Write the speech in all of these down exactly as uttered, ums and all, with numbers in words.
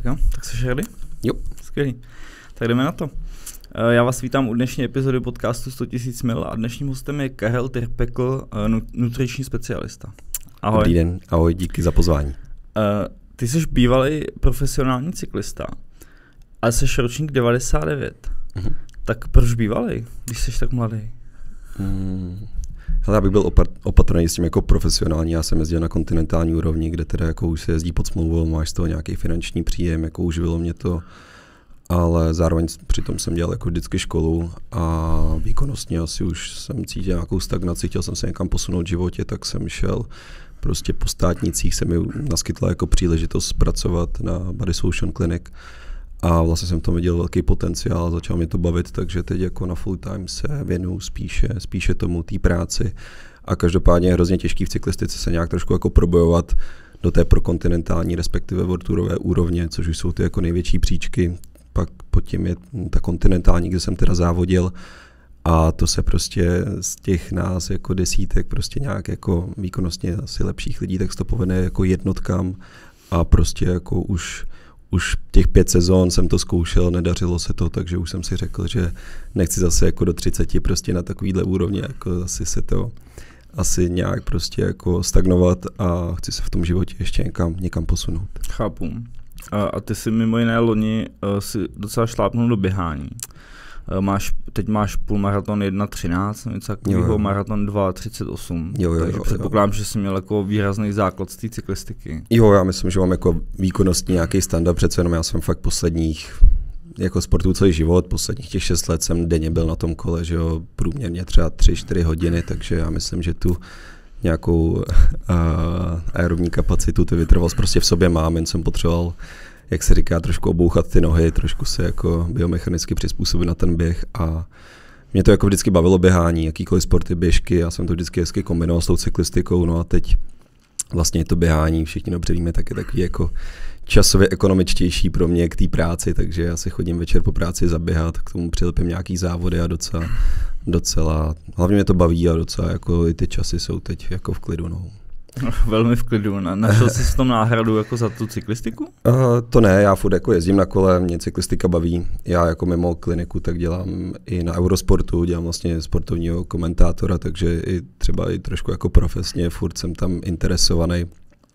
Tak jo, tak jsi ready? Jo. Skvělý. Tak jdeme na to. Já vás vítám u dnešní epizody podcastu sto tisíc mil a dnešním hostem je Kahel Tyrpekl, nutriční specialista. Ahoj. Dobrý den, ahoj, díky za pozvání. Uh, ty jsi bývalý profesionální cyklista, ale jsi ročník devadesát devět. Uh-huh. Tak proč bývalý, když jsi tak mladý? Hmm. Já bych byl opatrný s tím jako profesionální, já jsem jezdil na kontinentální úrovni, kde teda jako už se jezdí pod smlouvou, máš z toho nějaký finanční příjem, jako uživilo mě to, ale zároveň přitom jsem dělal jako vždycky školu a výkonnostně asi už jsem cítil nějakou stagnaci, chtěl jsem se někam posunout v životě, tak jsem šel prostě po státnicích, se mi naskytla jako příležitost pracovat na Body Solution Clinic a vlastně jsem tam viděl velký potenciál, začal mě to bavit, takže teď jako na full time se věnuju spíše, spíše tomu té práci a každopádně je hrozně těžký v cyklistice se nějak trošku jako probojovat do té prokontinentální, respektive world tourové úrovně, což už jsou ty jako největší příčky, pak pod tím je ta kontinentální, kde jsem teda závodil a to se prostě z těch nás jako desítek prostě nějak jako výkonnostně asi lepších lidí, tak se to povede jako jednotkám a prostě jako už Už těch pět sezón jsem to zkoušel, nedařilo se to, takže už jsem si řekl, že nechci zase jako do třiceti prostě na takovýhle úrovni, jako zase se to asi nějak prostě jako stagnovat a chci se v tom životě ještě někam, někam posunout. Chápu. A, a ty si mimo jiné loni uh, si docela šlápnul do běhání. Uh, máš, teď máš půlmaraton jedna třináct, něco takového, maraton dva třicet osm, jo, jo, takže jo, předpokládám, jo. že jsi měl jako výrazný základ z té cyklistiky. Jo, já myslím, že mám jako výkonnostní nějaký standard, přece jenom já jsem fakt posledních jako sportu celý život, posledních těch šest let jsem denně byl na tom kole, že jo, průměrně třeba tři čtyři hodiny, takže já myslím, že tu nějakou uh, aerobní kapacitu, ty vytrvalost prostě v sobě mám, jen jsem potřeboval, jak se říká, trošku obouchat ty nohy, trošku se jako biomechanicky přizpůsobit na ten běh a mě to jako vždycky bavilo běhání, jakýkoliv sporty, běžky, já jsem to vždycky hezky kombinoval s tou cyklistikou, no a teď vlastně to běhání, všichni dobře víme, tak je takový jako časově ekonomičtější pro mě k té práci, takže já si chodím večer po práci zaběhat, k tomu přilepím nějaký závody a docela, docela, hlavně mě to baví a docela jako i ty časy jsou teď jako v klidu, no. Velmi v klidu. Našel jsi v tom náhradu jako za tu cyklistiku? Uh, to ne, já furt jako jezdím na kole, mě cyklistika baví. Já jako mimo kliniku tak dělám i na Eurosportu, dělám vlastně sportovního komentátora, takže i třeba i trošku jako profesně, furt jsem tam interesovaný.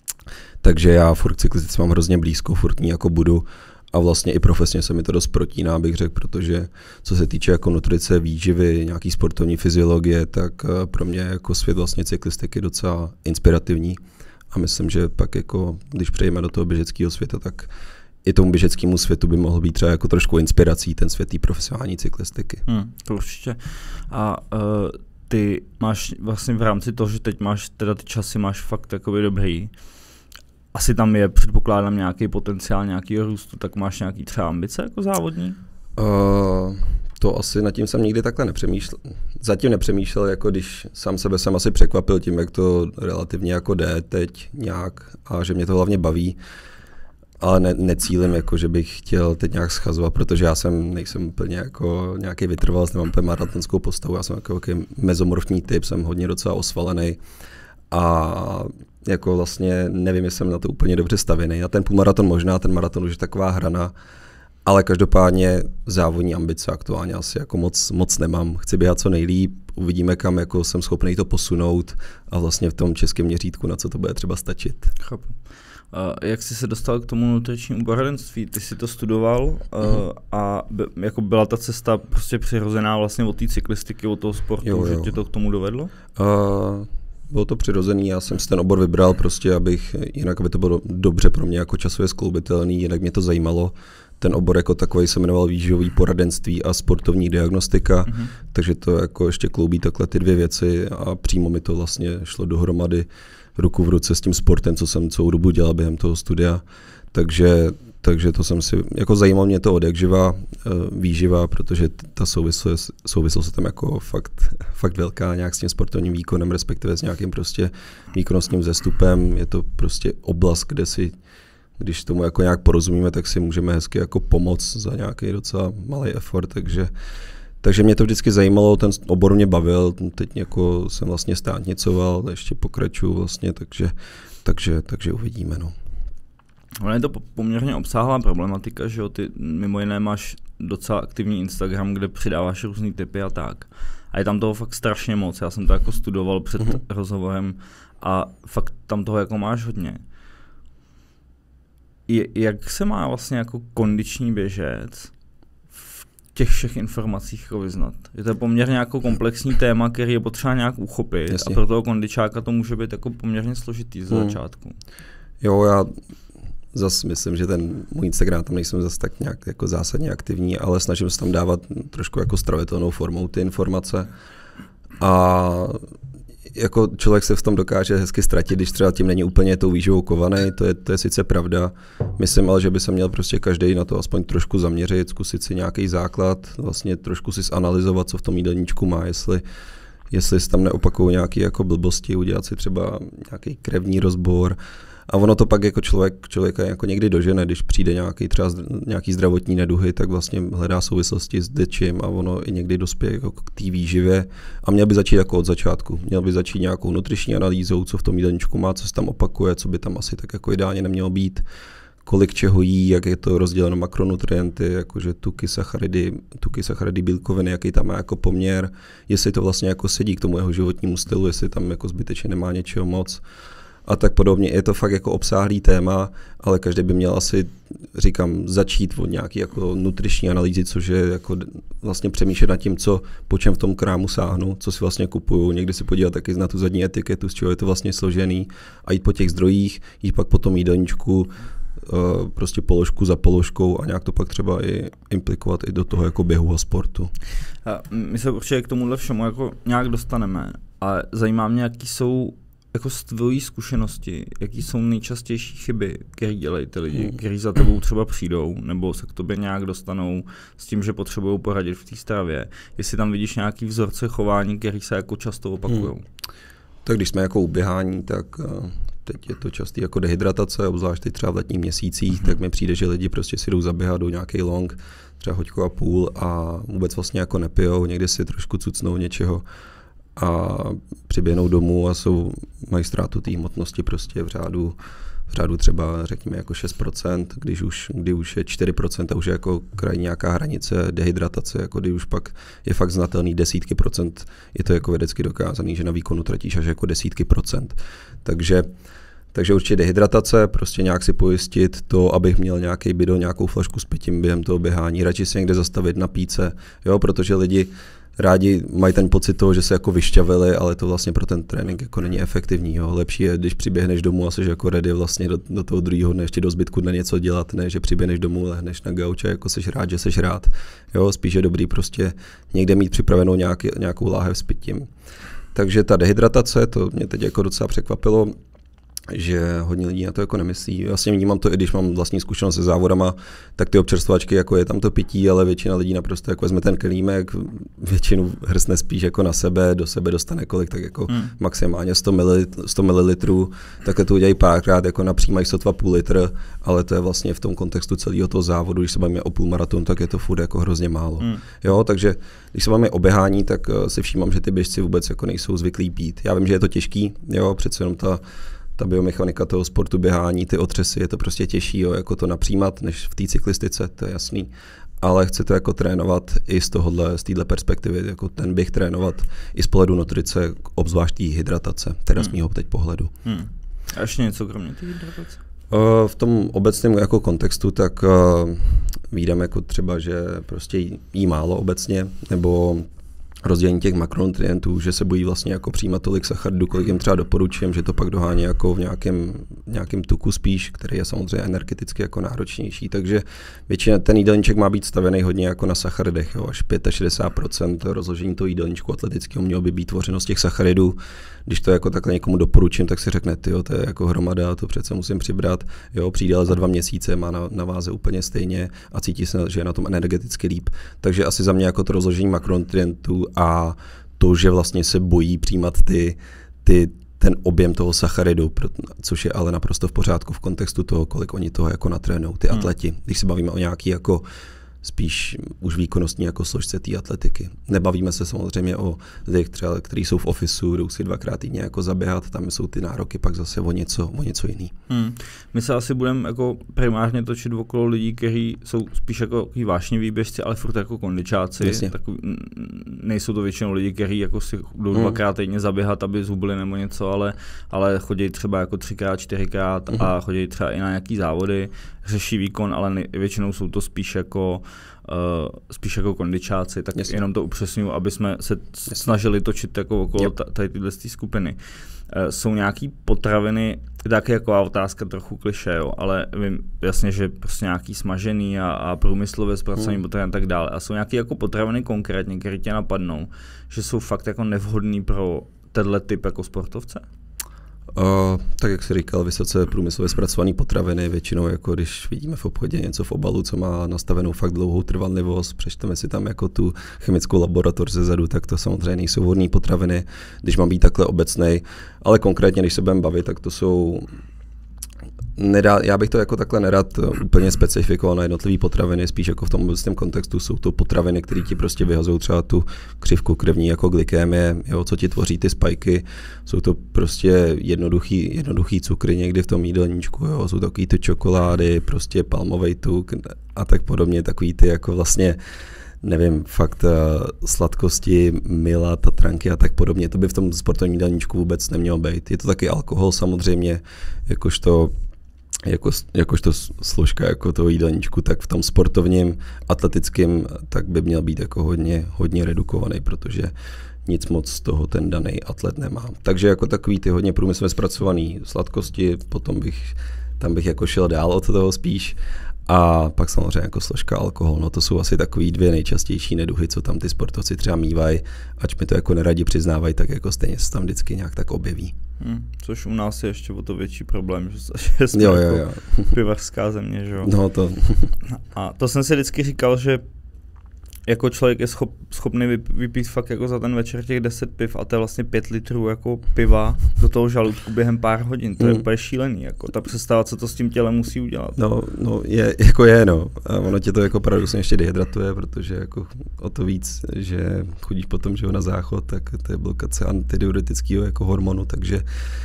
Takže já furt cyklistice mám hrozně blízko, furt ní jako budu. A vlastně i profesně se mi to dost protíná, bych řekl, protože co se týče jako nutrice, výživy, nějaký sportovní fyziologie, tak pro mě jako svět vlastně cyklistiky docela inspirativní. A myslím, že pak jako, když přejdeme do toho běžeckého světa, tak i tomu běžeckému světu by mohl být třeba jako trošku inspirací ten svět té profesionální cyklistiky. Hmm, to určitě. A uh, ty máš vlastně v rámci toho, že teď máš teda ty časy, máš fakt takový dobrý. Asi tam je, předpokládám, nějaký potenciál nějakého růstu, tak máš nějaký třeba ambice jako závodní? Uh, to asi nad tím jsem nikdy takhle nepřemýšlel. Zatím nepřemýšlel, jako když sám sebe jsem asi překvapil tím, jak to relativně jako jde teď nějak a že mě to hlavně baví. Ale ne, necílim, jako, že bych chtěl teď nějak schazovat, protože já jsem, nejsem úplně jako nějaký vytrvalec, nemám úplně maratonskou postavu, já jsem jako, jako mezomorfní typ, jsem hodně docela osvalený a jako vlastně nevím, jestli jsem na to úplně dobře stavěný. Na ten půlmaraton možná, ten maraton už je taková hrana, ale každopádně závodní ambice aktuálně asi jako moc, moc nemám. Chci běhat co nejlíp, uvidíme, kam jako jsem schopný to posunout a vlastně v tom českém měřítku, na co to bude třeba stačit. Chápu. Uh, jak jsi se dostal k tomu nutričnímu poradenství? Ty jsi to studoval uh, mm-hmm. a by, jako byla ta cesta prostě přirozená vlastně od té cyklistiky, od toho sportu, jo, jo. že tě to k tomu dovedlo? Uh, Bylo to přirozený, já jsem si ten obor vybral prostě, abych, jinak aby to bylo dobře pro mě jako časově skloubitelný, jinak mě to zajímalo. Ten obor jako takový se jmenoval výživový poradenství a sportovní diagnostika, mm-hmm. takže to jako ještě kloubí takhle ty dvě věci a přímo mi to vlastně šlo dohromady ruku v ruce s tím sportem, co jsem celou dobu dělal během toho studia. Takže, takže to jsem si, jako zajímalo mě to od jak živa, výživa, protože ta souvislost, souvislost je tam jako fakt, fakt velká nějak s tím sportovním výkonem, respektive s nějakým prostě výkonnostním vzestupem. Je to prostě oblast, kde si, když tomu jako nějak porozumíme, tak si můžeme hezky jako pomoct za nějaký docela malý effort, takže Takže mě to vždycky zajímalo, ten obor mě bavil, teď jako jsem vlastně státnicoval, ještě pokračuju vlastně, takže, takže, takže uvidíme. No. Ono je to poměrně obsáhlá problematika, že jo, ty mimo jiné máš docela aktivní Instagram, kde přidáváš různý typy a tak. A je tam toho fakt strašně moc, já jsem to jako studoval před mm-hmm. rozhovorem a fakt tam toho jako máš hodně. Je, jak se má vlastně jako kondiční běžec v těch všech informacích jako vyznat? Je to poměrně jako komplexní téma, který je potřeba nějak uchopit. Jasně. A pro toho kondičáka to může být jako poměrně složitý z hmm. začátku. Jo, já zase myslím, že ten můj Instagram tam nejsem zase tak nějak jako zásadně aktivní, ale snažím se tam dávat trošku jako stravitelnou formou ty informace. A jako člověk se v tom dokáže hezky ztratit, když třeba tím není úplně tou výživou kovaný, to je, to je sice pravda. Myslím ale, že by se měl prostě každý na to aspoň trošku zaměřit, zkusit si nějaký základ, vlastně trošku si zanalyzovat, co v tom jídelníčku má, jestli, jestli se tam neopakují nějaké jako blbosti, udělat si třeba nějaký krevní rozbor. A ono to pak jako člověk, člověka jako někdy dožene, když přijde nějaký třeba nějaký zdravotní neduhy, tak vlastně hledá souvislosti s dečím a ono i někdy dospěje jako k té výživě. A měl by začít jako od začátku. Měl by začít nějakou nutriční analýzou, co v tom jídelníčku má, co se tam opakuje, co by tam asi tak jako ideálně nemělo být, kolik čeho jí, jak je to rozděleno makronutrienty, jakože tuky, sacharidy, tuky, sacharidy, bílkoviny, jaký tam má jako poměr, jestli to vlastně jako sedí k tomu jeho životnímu stylu, jestli tam jako zbytečně nemá něčeho moc. A tak podobně. Je to fakt jako obsáhlý téma, ale každý by měl asi, říkám, začít od nějaký jako nutriční analýzy, což je jako vlastně přemýšlet nad tím, co, po čem v tom krámu sáhnu, co si vlastně kupuju. Někdy si podívat taky na tu zadní etiketu, z čeho je to vlastně složený a jít po těch zdrojích, jít pak po tom jídelníčku, prostě položku za položkou a nějak to pak třeba i implikovat i do toho jako běhu a sportu. A my se určitě k tomuhle všemu jako nějak dostaneme, ale zajímá mě, jaký jsou jako z tvojí zkušenosti, jaký jsou nejčastější chyby, které dělají ty lidi, hmm. kteří za tebou třeba přijdou, nebo se k tobě nějak dostanou s tím, že potřebují poradit v té stravě. Jestli tam vidíš nějaký vzorce chování, který se jako často opakují. Hmm. Tak když jsme jako u běhání, tak teď je to častý jako dehydratace, obzvlášť teď třeba v letních měsících, hmm. tak mi přijde, že lidi prostě si jdou zaběhat, jdou nějaký long, třeba hoďku a půl a vůbec vlastně jako nepijou, někdy si trošku cucnou něčeho a přiběhnou domů a jsou, mají ztrátu té hmotnosti prostě v řádu, v řádu třeba řekněme jako šest procent, když už, kdy už je čtyři procenta, už je jako krajní nějaká hranice dehydratace, jako kdy už pak je fakt znatelný desítky procent, je to jako vědecky dokázaný, že na výkonu tratíš až jako desítky procent. Takže Takže určitě dehydratace, prostě nějak si pojistit to, abych měl nějaký bidon, nějakou flašku s pitím během toho běhání, radši si někde zastavit, napít se, jo, protože lidi rádi mají ten pocit toho, že se jako vyšťavili, ale to vlastně pro ten trénink jako není efektivní. Jo. Lepší je, když přiběhneš domů a jsi jako ready vlastně do, do toho druhého dne ještě do zbytku dne něco dělat, ne, že přiběhneš domů, lehneš na gauč a jako seš rád, že seš rád. Jo, spíš je dobrý prostě někde mít připravenou nějaký, nějakou láhev s pitím. Takže ta dehydratace, to mě teď jako docela překvapilo, že hodně lidí na to jako nemyslí. Vlastně vnímám to, i když mám vlastní zkušenost se závodama, tak ty občerstvačky, jako je tam to pití, ale většina lidí naprosto jako vezme ten kelímek, většinu hrsne spíš jako na sebe, do sebe dostane kolik, tak jako hmm. maximálně sto mililitrů, takhle to udělají párkrát, jako napřímají sotva půl litr, ale to je vlastně v tom kontextu celého toho závodu, když se bavíme o půlmaraton, tak je to furt jako hrozně málo. Hmm. Jo, takže když se bavíme o běhání, tak si všímám, že ty běžci vůbec jako nejsou zvyklí pít. Já vím, že je to těžký, jo, přece jenom ta ta biomechanika toho sportu, běhání, ty otřesy, je to prostě těžší, jo, jako to napřímat, než v té cyklistice, to je jasný. Ale chci to jako trénovat i z tohohle, z téhle perspektivy, jako ten běh trénovat i z pohledu nutrice, obzvlášť té hydratace, teda hmm. z mýho teď pohledu. Hmm. A ještě něco kromě té hydratace? Uh, v tom obecném jako kontextu, tak uh, vídám jako třeba, že prostě jí, jí málo obecně, nebo rozdělení těch makronutrientů, že se bojí vlastně jako přijímat tolik sacharidů, kolik jim třeba doporučím, že to pak dohání jako v nějakém, nějakém tuku spíš, který je samozřejmě energeticky jako náročnější, takže většina ten jídelníček má být stavěný hodně jako na sacharidech, jo, až šedesát pět procent rozložení toho jídelníčku atletického mělo by být tvořeno z těch sacharidů. Když to jako takhle někomu doporučím, tak si řekne, tyjo, to je jako hromada, to přece musím přibrat, jo, přijde ale za dva měsíce, má na, na váze úplně stejně a cítí se, že je na tom energeticky líp. Takže asi za mě jako to rozložení makronutrientů a to, že vlastně se bojí přijímat ty, ty, ten objem toho sacharidu, což je ale naprosto v pořádku v kontextu toho, kolik oni toho jako natrénou, ty atleti. Když se bavíme o nějaký jako spíš už výkonnostní jako složce té atletiky. Nebavíme se samozřejmě o lidech, třeba, kteří jsou v ofisu, jdou si dvakrát týdně jako zaběhat, tam jsou ty nároky pak zase o něco, o něco jiný. Hmm. My se asi budeme jako primárně točit okolo lidí, kteří jsou spíš jako vášniví běžci, ale furt jako kondičáci. Takový, nejsou to většinou lidi, kteří jako si jdou hmm. dvakrát týdně zaběhat, aby zhubli nebo něco, ale, ale chodí třeba jako třikrát, čtyřikrát hmm. a chodí třeba i na nějaký závody, řeší výkon, ale nej, většinou jsou to spíš jako Uh, spíš jako kondičáci, tak Jasně. jenom to upřesňuji, aby jsme se Jasně. snažili točit jako okolo yep. tady tyhle skupiny. Uh, jsou nějaký potraviny, taky jako otázka trochu klišé, jo, ale vím jasně, že prostě nějaký smažený a, a průmyslově zpracovaný hmm. potraviny a tak dále. A jsou nějaké jako potraviny konkrétně, které tě napadnou, že jsou fakt jako nevhodný pro tenhle typ jako sportovce? Uh, tak jak jsi říkal, vysoce průmyslově zpracované potraviny, většinou jako když vidíme v obchodě něco v obalu, co má nastavenou fakt dlouhou trvanlivost, přečteme si tam jako tu chemickou laboratoř zezadu, tak to samozřejmě nejsou vhodné potraviny, když mám být takhle obecnej, ale konkrétně, když se budeme bavit, tak to jsou Nedá, já bych to jako takhle nerad úplně specifikoval na jednotlivé potraviny, spíš jako v tom obecném kontextu jsou to potraviny, které ti prostě vyhazují třeba tu křivku krevní jako glykémie, jo, co ti tvoří ty spajky, jsou to prostě jednoduchý, jednoduchý cukry někdy v tom jídelníčku, jo, jsou takový ty čokolády, prostě palmový tuk a tak podobně, takový ty jako vlastně nevím, fakt sladkosti, mila, tatranky a tak podobně, to by v tom sportovním jídelníčku vůbec nemělo být. Je to taky alkohol samozřejmě, jakožto Jako, jakožto složka jako toho jídelníčku, tak v tom sportovním, atletickém, tak by měl být jako hodně, hodně redukovaný, protože nic moc z toho ten daný atlet nemá. Takže jako takový ty hodně průmyslově zpracovaný sladkosti, potom bych, tam bych jako šel dál od toho spíš. A pak samozřejmě jako složka alkohol, no to jsou asi takový dvě nejčastější neduhy, co tam ty sportovci třeba mývají, ač mi to jako neradi přiznávají, tak jako stejně se tam vždycky nějak tak objeví. Hmm, což u nás je ještě o to větší problém, že jsme jo, jako jo, jo. pivařská země, že jo. No to. A to jsem si vždycky říkal, že jako člověk je schop, schopný vypít fakt jako za ten večer těch deset piv a to je vlastně pět litrů jako piva do toho žaludku během pár hodin. To je mm. úplně šílený, jako ta představa, co to s tím tělem musí udělat. No, no je, jako je, no. A ono tě to jako paradoxně ještě dehydratuje, protože jako o to víc, že chodíš potom, že jo, na záchod, tak to je blokace antidiuretického jako hormonu, takže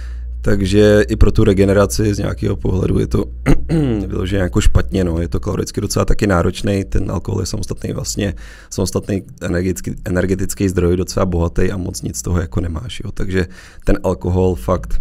Takže i pro tu regeneraci z nějakého pohledu je to vyloženě jako špatně, no. Je to kaloricky docela taky náročný, ten alkohol je samostatný vlastně, samostatný energetický, energetický zdroj, docela bohatý a moc nic z toho jako nemáš, jo. Takže ten alkohol fakt,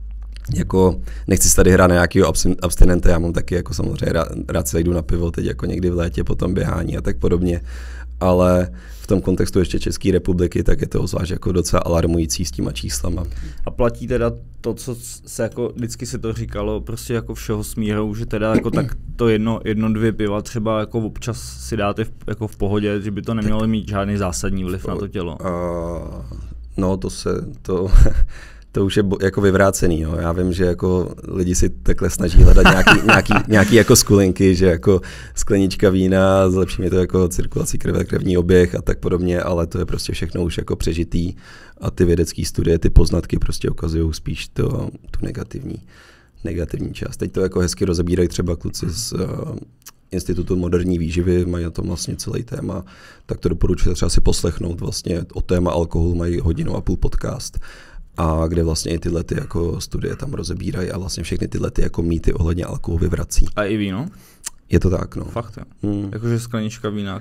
jako nechci se tady hrát na nějakého abstinenta, já mám taky jako samozřejmě rád, rád se jdu na pivo, teď jako někdy v létě, potom běhání a tak podobně, ale v tom kontextu ještě České republiky, tak je to zvlášť jako docela alarmující s těma číslama. A platí teda to, co se jako vždycky se to říkalo, prostě jako všeho smírou, že teda jako tak to jedno, jedno, dvě piva třeba jako občas si dáte v, jako v pohodě, že by to nemělo mít žádný zásadní vliv to, na to tělo. Uh, no to se, to... To už je jako vyvrácený, jo. Já vím, že jako lidi si takhle snaží hledat nějaký, nějaký, nějaký jako skulinky, že jako sklenička vína, zlepší mi to jako cirkulaci krve, krevní oběh a tak podobně, ale to je prostě všechno už jako přežitý a ty vědecké studie, ty poznatky prostě ukazují spíš to, tu negativní, negativní část. Teď to jako hezky rozebírají třeba kluci z uh, Institutu moderní výživy, mají na tom vlastně celý téma, tak to doporučuji třeba si poslechnout vlastně o téma alkoholu, mají hodinu a půl podcast. A kde vlastně i tyhle ty jako studie tam rozebírají a vlastně všechny tyhle ty jako mýty ohledně alkoholu vyvrací. A i víno? Je to tak, no. Fakt, jo. Hmm. Jakože sklenička vína.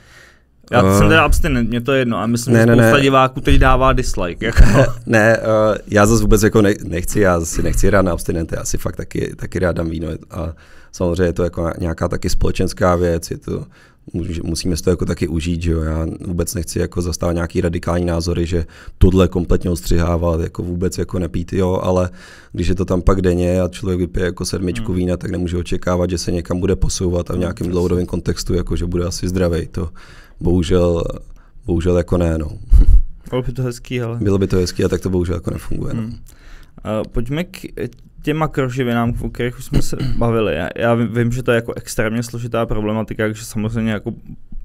Já uh, jsem teda abstinent, mě to je jedno a myslím, ne, že spousta ne, diváků teď dává dislike. Jako. Ne, uh, já zase vůbec jako ne, nechci, já si nechci hrát na abstinenty, já si fakt taky, taky rád dám víno a samozřejmě je to jako nějaká taky společenská věc, je to, musíme si to jako taky užít, že jo, já vůbec nechci jako zastávat nějaký radikální názory, že tohle kompletně ostřihávat, jako vůbec jako nepít, jo, ale když je to tam pak denně a člověk vypije jako sedmičku hmm. vína, tak nemůže očekávat, že se někam bude posouvat a v nějakém dlouhodobém kontextu, jako že bude asi zdravej, to bohužel, bohužel jako ne, no. Bylo by to hezký, ale... Bylo by to hezký a tak to bohužel jako nefunguje, hmm. no. Uh, pojďme k těm makroživinám, o kterých už jsme se bavili. Já, já vím, že to je jako extrémně složitá problematika, takže samozřejmě jako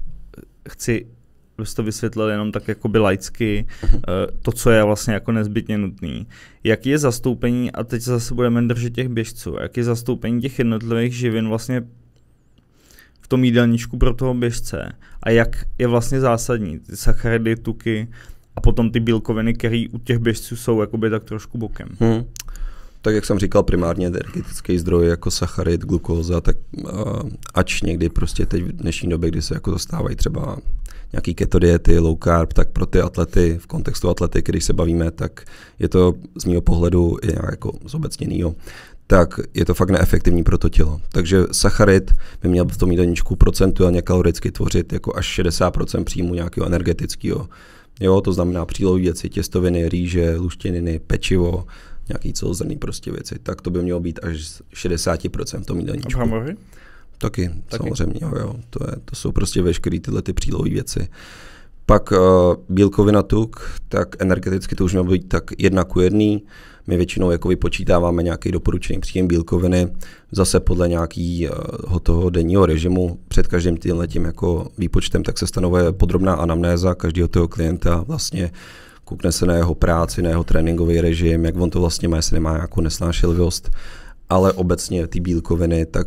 chci, abys to vysvětlil jenom tak jakoby laicky, uh, to, co je vlastně jako nezbytně nutný. Jaký je zastoupení, a teď zase budeme držet těch běžců, jaký je zastoupení těch jednotlivých živin vlastně v tom jídelníčku pro toho běžce a jak je vlastně zásadní, ty sacharidy, tuky a potom ty bílkoviny, které u těch běžců jsou jakoby tak trošku bokem. Hmm. Tak jak jsem říkal, primárně energetický zdroj jako sacharid, glukóza, tak uh, ač někdy prostě teď v dnešní době, kdy se jako dostávají třeba nějaký keto diety, low carb, tak pro ty atlety, v kontextu atletiky, když se bavíme, tak je to z mého pohledu je jako zobecněnýho, tak je to fakt neefektivní pro to tělo. Takže sacharid by měl v tom jídelníčku procentuálně kaloricky tvořit jako až šedesát procent příjmu nějakého energetického. Jo, to znamená přílohové věci, těstoviny, rýže, luštěniny, pečivo, nějaký celozrnný prostě věci, tak to by mělo být až šedesát procent v tom jídelníčku. A brambory? Taky, Taky, samozřejmě, jo, jo. To, je, to jsou prostě veškeré tyhle ty přílohové věci. Pak uh, bílkovina tuk, tak energeticky to už mělo být tak jedna ku jedný. My většinou jako vypočítáváme nějaký doporučený příjem bílkoviny, zase podle nějakého toho denního režimu. Před každým tímhletím jako výpočtem tak se stanovuje podrobná anamnéza každého toho klienta, vlastně koukne se na jeho práci, na jeho tréninkový režim, jak on to vlastně má, jestli nemá nějakou nesnášenlivost, ale obecně ty bílkoviny, tak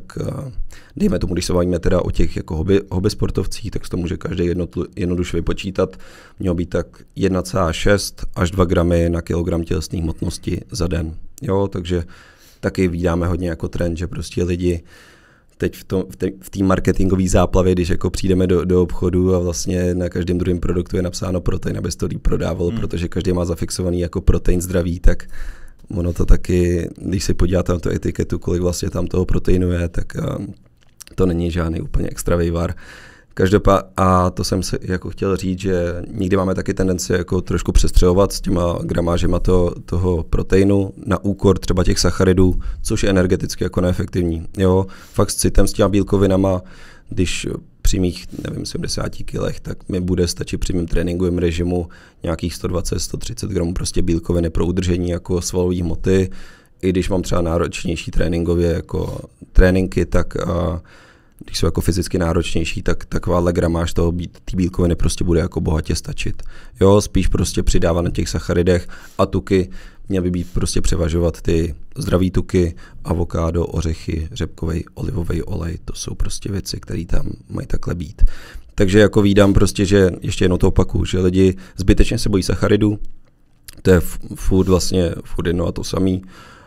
dejme tomu, když se bavíme teda o těch jako hobby, hobby sportovcích, tak to může každý jednotl, jednoduše vypočítat. Mělo být tak jedna celá šest až dva gramy na kilogram tělesné hmotnosti za den. Jo, takže taky vídáme hodně jako trend, že prostě lidi teď v té v té, v té marketingové záplavě, když jako přijdeme do, do obchodu a vlastně na každém druhém produktu je napsáno protein, aby se to líp prodávalo, hmm. protože každý má zafixovaný jako protein zdravý, tak ono to taky, když si podíváte na tu etiketu, kolik vlastně tam toho proteinu je, tak um, to není žádný úplně extra vývar. Každopádně, a to jsem se jako chtěl říct, že někdy máme taky tendenci jako trošku přestřelovat s těma gramážema to, toho proteinu na úkor třeba těch sacharidů, což je energeticky jako neefektivní. Jo, fakt s citem s těma bílkovinama, když při mých, nevím, sedmdesáti kilech, tak mi bude stačit při mým tréninkovém režimu nějakých sto dvacet až sto třicet gramů prostě bílkoviny pro udržení jako svalové hmoty. I když mám třeba náročnější tréninkově jako tréninky, tak a, když jsou jako fyzicky náročnější, tak takováhle gramáž toho ty bílkoviny prostě bude jako bohatě stačit. Jo, spíš prostě přidávat na těch sacharidech a tuky měly by být prostě převažovat ty zdraví tuky, avokádo, ořechy, řepkovej, olivový olej, to jsou prostě věci, které tam mají takhle být. Takže jako vídám prostě, že ještě jednou to opakuju, že lidi zbytečně se bojí sacharidů, to je furt vlastně furt jedno a to samý.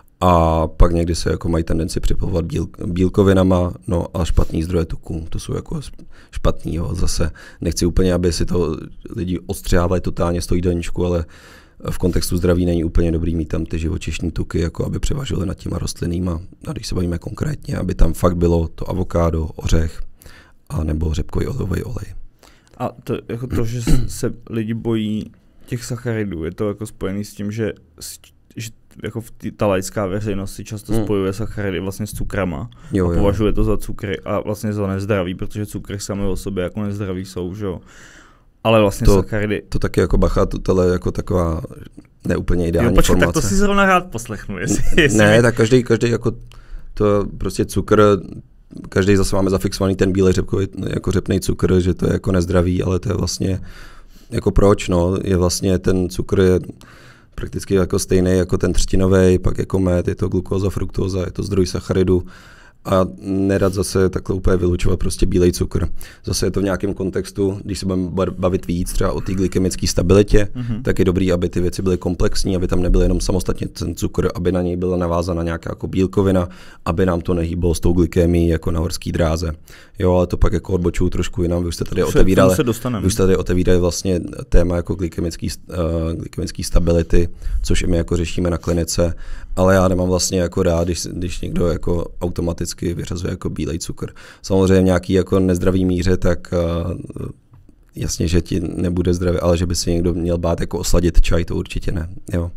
A pak někdy se jako mají tendenci připlavovat bíl, bílkovinama, no a špatný zdroje tuků, to jsou jako špatný, jo. Zase nechci úplně, aby si to lidi odstřihávali totálně z toho jídelníčku, ale v kontextu zdraví není úplně dobrý mít tam ty živočišní tuky, jako aby převažily nad těma rostlinnýma. A když se bavíme konkrétně, aby tam fakt bylo to avokádo, ořech a nebo řepkový olivový olej. A to, jako to, že se lidi bojí těch sacharidů, je to jako spojený s tím, že, že jako v tý, ta laická veřejnost si často hmm. spojuje sacharidy vlastně s cukrama jo, a považuje jo. to za cukry a vlastně za nezdravý, protože cukry sami o sobě jako nezdraví jsou, že jo. Ale vlastně to, sacharidy... To taky jako bacha, to je jako taková neúplně ideální jo, počkej, formace. Tak to si zrovna rád poslechnu, jestli... jestli ne, mi... tak každý, každý jako to prostě cukr, každý zase máme zafixovaný ten bílej řepkový, jako řepnej cukr, že to je jako nezdravý, ale to je vlastně, jako proč, no, je vlastně ten cukr je prakticky jako stejný jako ten třtinový, pak jako med, je to glukóza, fruktóza, je to zdroj sacharidu a nerad zase takhle úplně vylučovat prostě bílej cukr. Zase je to v nějakém kontextu, když se budeme bavit víc třeba o té glykemické stabilitě, mm-hmm. tak je dobrý, aby ty věci byly komplexní, aby tam nebyl jenom samostatně ten cukr, aby na něj byla navázána nějaká jako bílkovina, aby nám to nehýbalo s tou glykemií jako na horský dráze. Jo, ale to pak jako odbočuju trošku jinam, vy jste tady otevírali, vy jste tady otevírali vlastně téma jako glykemický, uh, glykemický stability, což i my jako řešíme na klinice, ale já nemám vlastně jako rád, když, když někdo jako automaticky vyřazuje jako bílej cukr. Samozřejmě v nějaký jako nezdravý míře, tak uh, jasně, že ti nebude zdravý, ale že by si někdo měl bát jako osladit čaj, to určitě ne. Jo.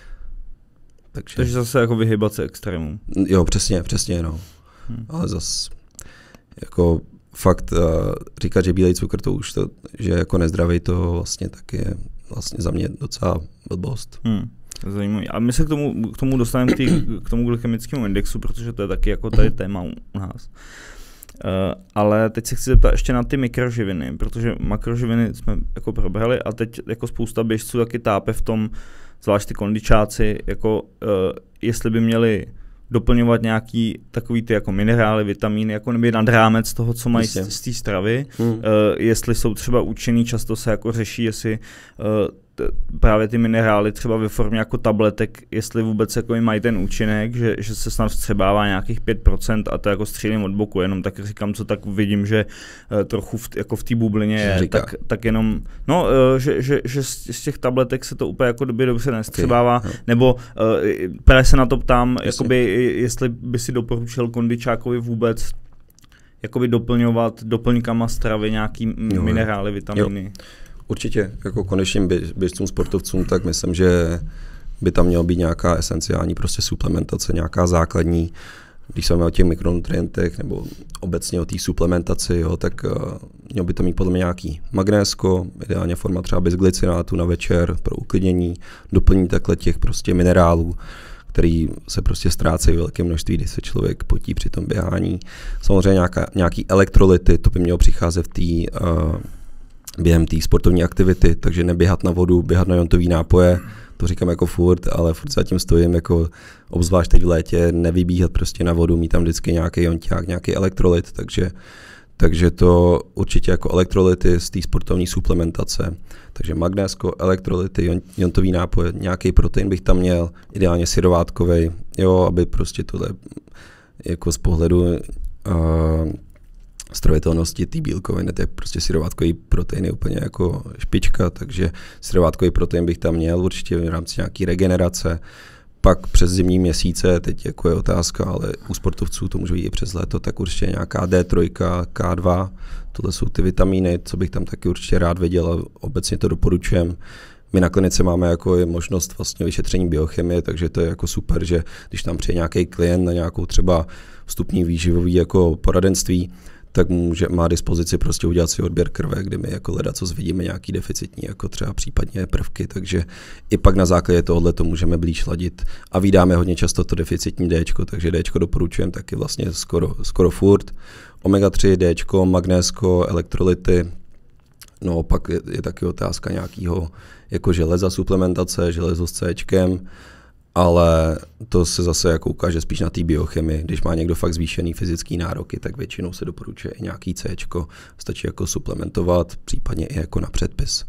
Takže, Takže zase jako vyhybat se extrémům. Jo, přesně, přesně, no. Hmm. Ale zase jako fakt uh, říkat, že bílej cukr to už to, že jako nezdravý, to vlastně taky je vlastně za mě docela blbost. Hmm. Zajímavý. A my se k tomu, k tomu dostaneme k tomu glykemickému indexu, protože to je taky jako tady téma u nás. Uh, ale teď se chci zeptat ještě na ty mikroživiny, protože makroživiny jsme jako probrali a teď jako spousta běžců taky tápe v tom, zvlášť ty kondičáci, jako uh, jestli by měli doplňovat nějaký takový ty jako minerály, vitamíny, jako nebo nad rámec toho, co mají z, z té stravy. Hmm. Uh, jestli jsou třeba účinný, často se jako řeší, jestli uh, t- právě ty minerály třeba ve formě jako tabletek, jestli vůbec jako mají ten účinek, že, že se snad vstřebává nějakých pět procent a to jako střílím od boku, jenom tak říkám, co tak vidím, že uh, trochu v, jako v té bublině je, tak, tak jenom, no, uh, že, že, že z, z těch tabletek se to úplně jako dobře, dobře nestřebává, okay. nebo uh, právě se na to ptám, jakoby, jestli by si doporučil kondičákovi vůbec jakoby doplňovat doplňkama stravy nějaký jo, minerály, vitamíny. Jo. Určitě, jako konečným běžcům, sportovcům, tak myslím, že by tam měla být nějaká esenciální prostě suplementace, nějaká základní. Když se o těch mikronutrientech nebo obecně o té suplementaci, jo, tak uh, mělo by to mít podle mě nějaký magnésko, ideálně forma třeba bez glycinátu na večer pro uklidnění, doplní takhle těch prostě minerálů, který se prostě ztrácejí v velké množství, když se člověk potí při tom běhání. Samozřejmě nějaká, nějaký elektrolyty, to by mělo přicházet v té uh, během té sportovní aktivity, takže neběhat na vodu, běhat na jontový nápoje, to říkám jako furt, ale furt zatím stojím, jako obzvlášť teď v létě, nevybíhat prostě na vodu, mít tam vždycky nějaký jonťák, nějaký elektrolyt, takže, takže to určitě jako elektrolyty z té sportovní suplementace, takže magnésko, elektrolyty, jontový nápoje, nějaký protein bych tam měl, ideálně syrovátkovej, jo, aby prostě tohle jako z pohledu uh, stravitelnosti té bílkoviny, to je prostě syrovátkový protein je úplně jako špička, takže syrovátkový protein bych tam měl určitě v rámci nějaký regenerace. Pak přes zimní měsíce, teď jako je otázka, ale u sportovců to může být i přes léto, tak určitě nějaká D tři, K dva, tohle jsou ty vitamíny, co bych tam taky určitě rád věděl a obecně to doporučujem. My na klinice máme jako možnost vlastně vyšetření biochemie, takže to je jako super, že když tam přijde nějaký klient na nějakou třeba vstupní výživový jako poradenství, tak může, má dispozici prostě udělat si odběr krve, kde my jako ledacos vidíme nějaký deficitní, jako třeba případně prvky, takže i pak na základě tohohle to můžeme blíž ladit a vydáme hodně často to deficitní Dčko, takže Dčko doporučujeme taky vlastně skoro, skoro furt. omega tři, Dčko, magnésko, elektrolyty, no pak je, je taky otázka nějakého jako železa suplementace, železo s Cčkem, ale to se zase jako ukáže spíš na té biochemii. Když má někdo fakt zvýšený fyzický nároky, tak většinou se doporučuje i nějaký Cčko, stačí jako suplementovat, případně i jako na předpis.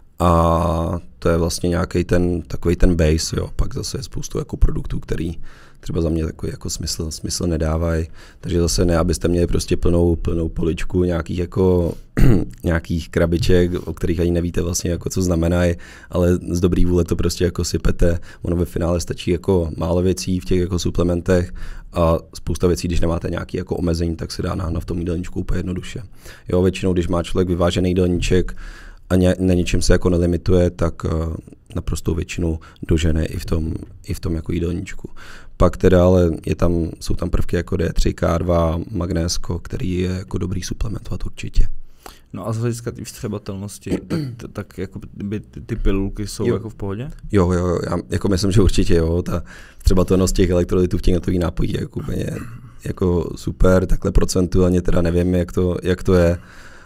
A to je vlastně nějaký ten, takový ten base, jo. Pak zase je spoustu jako produktů, který třeba za mě takový jako smysl, smysl nedávají. Takže zase ne, abyste měli prostě plnou, plnou poličku nějakých jako nějakých krabiček, o kterých ani nevíte vlastně jako co znamenají, ale z dobrý vůle to prostě jako sypete. Ono ve finále stačí jako málo věcí v těch jako suplementech a spousta věcí, když nemáte nějaký jako omezení, tak se dá nahnat v tom jídelníčku úplně jednoduše. Jo, většinou, když má člověk vyvážený jídelníček a ně, na ničem se jako nelimituje, tak uh, naprostou většinu dožene i v tom, i v tom jako jídelníčku. Pak teda ale je tam, jsou tam prvky jako D tři, K dva, magnésko, který je jako dobrý suplementovat určitě. No a z hlediska té vstřebatelnosti, tak, tak jako by ty, ty pilulky jsou jo. jako v pohodě? Jo, jo, já jako myslím, že určitě jo, ta vstřebatelnost těch elektrolytů v těch notových nápojích je jako úplně jako super, takhle procentuálně teda nevím, jak to, jak to je,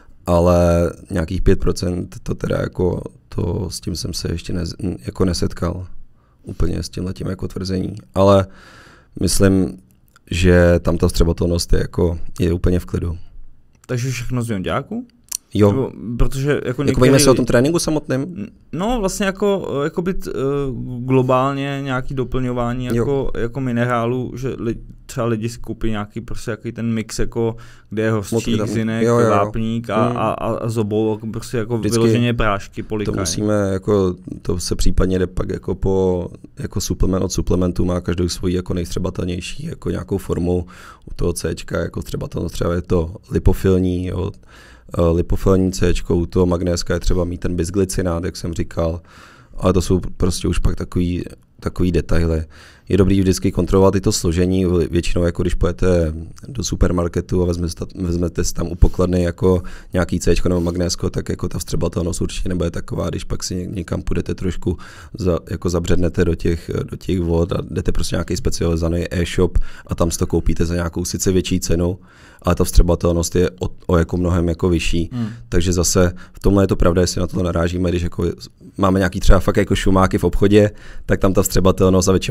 ale nějakých pět procent to teda jako, to s tím jsem se ještě ne, jako nesetkal úplně s tímhletím jako tvrzení, ale myslím, že tam ta vstřebatelnost je jako, je úplně v klidu. Takže všechno z jonďáku? Jo. Nebo, protože jako jako bavíme se o tom tréninku samotném? No vlastně jako, jako být uh, globálně nějaký doplňování jako, jako minerálu, že li, třeba lidi si koupí nějaký prostě jaký ten mix, jako, kde je hořčík, zinek, jo, jo, jo. vápník a, hmm. a, a zobou, prostě jako vždycky vyloženě prášky, polikaje. To musíme, jako, to se případně jde pak jako po, jako suplement od suplementu má každou svoji jako nejstřebatelnější jako nějakou formu u toho Cčka, jako třeba to třeba je to lipofilní, jo, lipofilní Cčko, u toho magnéska je třeba mít ten bisglycinát, jak jsem říkal, ale to jsou prostě už pak takový, takový detaily. Je dobrý vždycky kontrolovat i to složení, většinou jako když pojete do supermarketu a vezmete, vezmete si tam u pokladny jako nějaký Cčko nebo magnésko, tak jako ta vstřebatelnost určitě nebude taková, když pak si někam půjdete trošku, za, jako zabřednete do těch, do těch vod a jdete prostě nějaký specializovaný e-shop a tam si to koupíte za nějakou sice větší cenu, ale ta vstřebatelnost je o, o jako mnohem jako vyšší. Hmm. Takže zase v tomhle je to pravda, jestli na to narážíme, když jako máme nějaký třeba fakt jako šumáky v obchodě, tak tam ta vstřebatelnost a většinou ty formy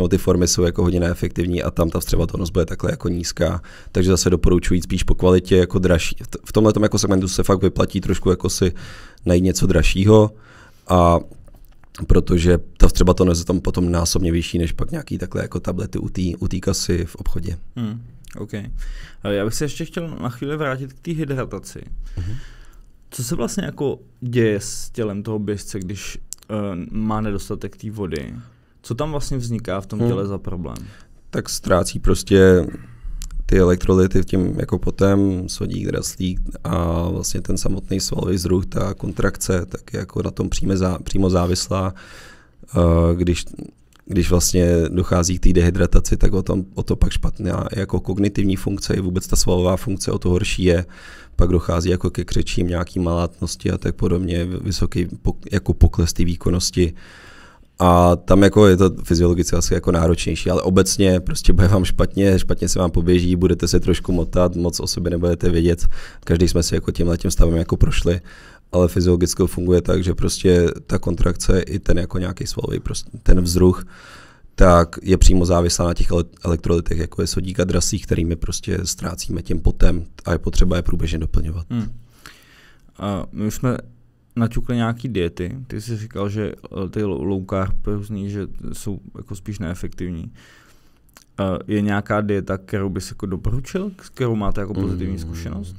jsou jako hodně neefektivní a tam ta vstřebatelnost bude takhle jako nízká. Takže zase doporučuji jít spíš po kvalitě jako dražší. V tomhletom jako segmentu se fakt vyplatí trošku jako si najít něco dražšího, a protože ta vstřebatelnost je tam potom násobně vyšší než pak nějaký takhle jako tablety u té u té kasy v obchodě. Hmm, OK. Já bych se ještě chtěl na chvíli vrátit k té hydrataci. Uh-huh. Co se vlastně jako děje s tělem toho běžce, když uh, má nedostatek té vody? Co tam vlastně vzniká v tom těle hmm. za problém? Tak ztrácí prostě ty elektrolyty tím jako potem, sodík, draslík a vlastně ten samotný svalový vzruch, ta kontrakce, tak je jako na tom přímo, zá, přímo závislá. Uh, když, když vlastně dochází k té dehydrataci, tak o, tom, o to pak špatná jako kognitivní funkce, i vůbec ta svalová funkce o to horší je. Pak dochází jako ke křečím, nějaký malátnosti a tak podobně, vysoký jako pokles té výkonnosti. A tam jako je to fyziologicky asi jako náročnější, ale obecně prostě bude vám špatně, špatně se vám poběží, budete se trošku motat, moc o sobě nebudete vědět. Každý jsme si jako tímhletím stavem jako prošli, ale fyziologicky funguje tak, že prostě ta kontrakce i ten jako nějaký svalový, prostě ten vzruch, tak je přímo závislá na těch elektrolytech, jako je sodík a draslík, kterými prostě ztrácíme tím potem a je potřeba je průběžně doplňovat. Hmm. A my už jsme naťukli nějaký diety. Ty jsi říkal, že ty low carb různý, že jsou jako spíš neefektivní. Je nějaká dieta, kterou bys jako doporučil, s kterou máte jako pozitivní zkušenost?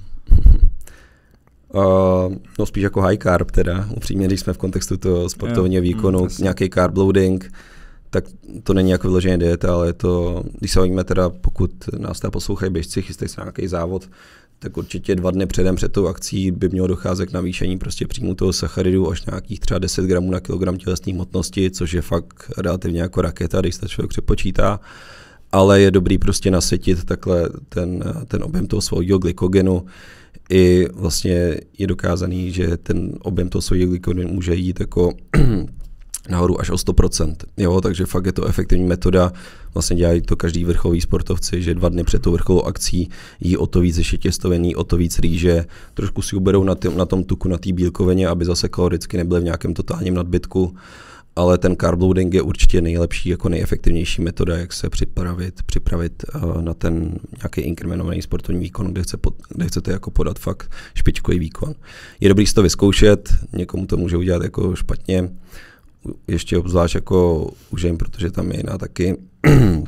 Uh, no spíš jako high carb teda, upřímně, když jsme v kontextu toho sportovního výkonu, mm, nějaký carb loading, tak to není jako vyloženě dieta, ale je to, když se bavíme teda, pokud nás teda poslouchají běžci, chystají se nějaký závod, tak určitě dva dny předem před tou akcí by mělo docházet k navýšení prostě příjmu toho sacharidu až nějakých třeba deset gramů na kilogram tělesné hmotnosti, což je fakt relativně jako raketa, když se člověk přepočítá, ale je dobrý prostě nasytit takhle ten, ten objem toho svého glykogenu. I vlastně je dokázaný, že ten objem toho svého glykogenu může jít jako nahoru až o sto procent. Jo, takže fakt je to efektivní metoda. Vlastně dělají to každý vrcholový sportovci, že dva dny před tou vrcholovou akcí jí o to víc ještě těstoviny, o to víc rýže, trošku si uberou na, tý, na tom tuku, na té bílkovině, aby zase kaloricky nebyly v nějakém totálním nadbytku. Ale ten carb loading je určitě nejlepší, jako nejefektivnější metoda, jak se připravit, připravit uh, na ten nějaký inkriminovaný sportovní výkon, kde, chce pod, kde chcete jako podat fakt špičkový výkon. Je dobrý si to vyzkoušet, někomu to může udělat jako špatně, ještě obzvlášť jako u žen, protože tam je jiná taky uh,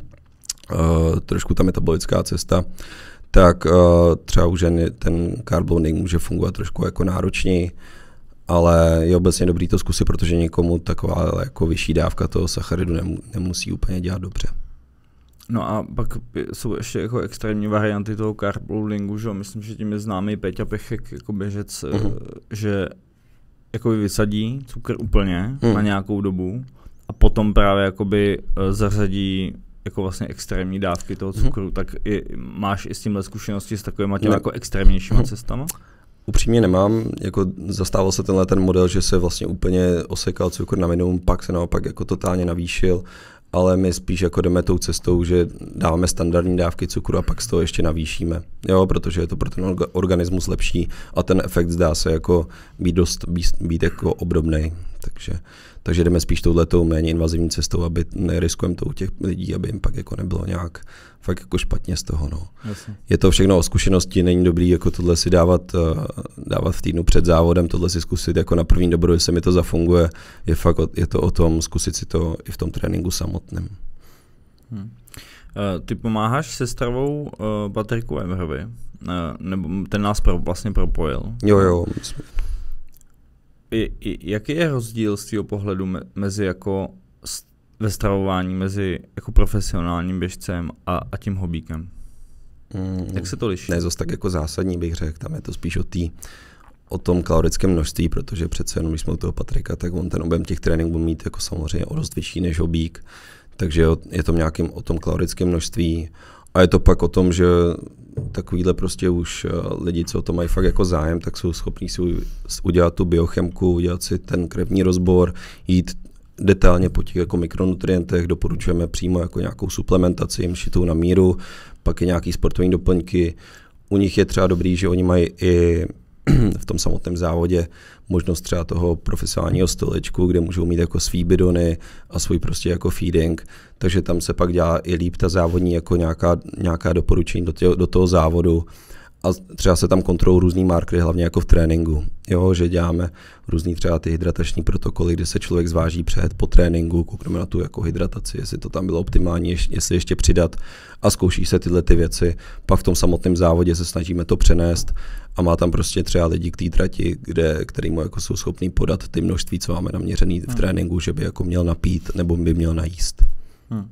trošku ta metabolická cesta, tak uh, třeba u žen ten carb loading může fungovat trošku jako náročněji, ale je obecně dobrý to zkusit, protože někomu taková jako vyšší dávka toho sacharidu nemusí úplně dělat dobře. No a pak jsou ještě jako extrémní varianty toho carb loadingu, že myslím, že tím je známý Péťa Pechek jako běžec, uh-huh. že jakoby vysadí cukr úplně uh-huh. na nějakou dobu a potom právě jakoby zařadí jako vlastně extrémní dávky toho cukru, uh-huh. tak je, máš i s tímhle zkušenosti s takovýma těmi no. jako extrémnějšíma uh-huh. cestama? Upřímně nemám, jako zastával se tenhle ten model, že se vlastně úplně osekal cukr na minimum, pak se naopak jako totálně navýšil, ale my spíš jako jdeme tou cestou, že dáváme standardní dávky cukru a pak z toho ještě navýšíme, jo, protože je to pro ten organismus lepší a ten efekt zdá se jako být dost, být, být jako obdobnej, takže, takže jdeme spíš touhletou méně invazivní cestou, aby neriskujeme to u těch lidí, aby jim pak jako nebylo nějak fakt jako špatně z toho, no. Jasně. Je to všechno o zkušenosti, není dobrý jako tohle si dávat, dávat v týdnu před závodem, tohle si zkusit jako na první dobro, jestli mi to zafunguje, je fakt je to o tom zkusit si to i v tom tréninku samotném. Hmm. Ty pomáháš se stravou uh, Patriku Emmerovi, uh, nebo ten nás pro, vlastně propojil. Jo, jo. I, i, jaký je rozdíl z tvého pohledu me, mezi jako ve stravování mezi jako profesionálním běžcem a, a tím hobíkem? Mm, Jak se to liší? Ne, zase tak jako zásadní bych řekl, tam je to spíš o, tý, o tom kalorickém množství, protože přece jenom, když jsme u toho Patrika, tak on ten objem těch tréninků bude mít jako samozřejmě o dost vyšší než hobík, takže je to nějakým o tom kalorickém množství a je to pak o tom, že takovýhle prostě už lidi, co o to mají fakt jako zájem, tak jsou schopní si udělat tu biochemku, udělat si ten krevní rozbor, jít detailně po těch jako mikronutrientech, doporučujeme přímo jako nějakou suplementaci, jim šitou na míru, pak je nějaký sportovní doplňky. U nich je třeba dobrý, že oni mají i v tom samotném závodě možnost třeba toho profesionálního stolečku, kde můžou mít jako svý bidony a svůj prostě jako feeding, takže tam se pak dělá i líp ta závodní jako nějaká, nějaká doporučení do, tě, do toho závodu a třeba se tam kontrolují různý markery, hlavně jako v tréninku, jo, že děláme různý třeba ty hydratační protokoly, kde se člověk zváží před, po tréninku, koukneme na tu jako hydrataci, jestli to tam bylo optimální, jestli ještě přidat a zkouší se tyhle ty věci, pak v tom samotném závodě se snažíme to přenést a má tam prostě třeba lidi k té trati, kde, kterýmu jako jsou schopní podat ty množství, co máme naměřený v tréninku, že by jako měl napít nebo by měl najíst. Hmm.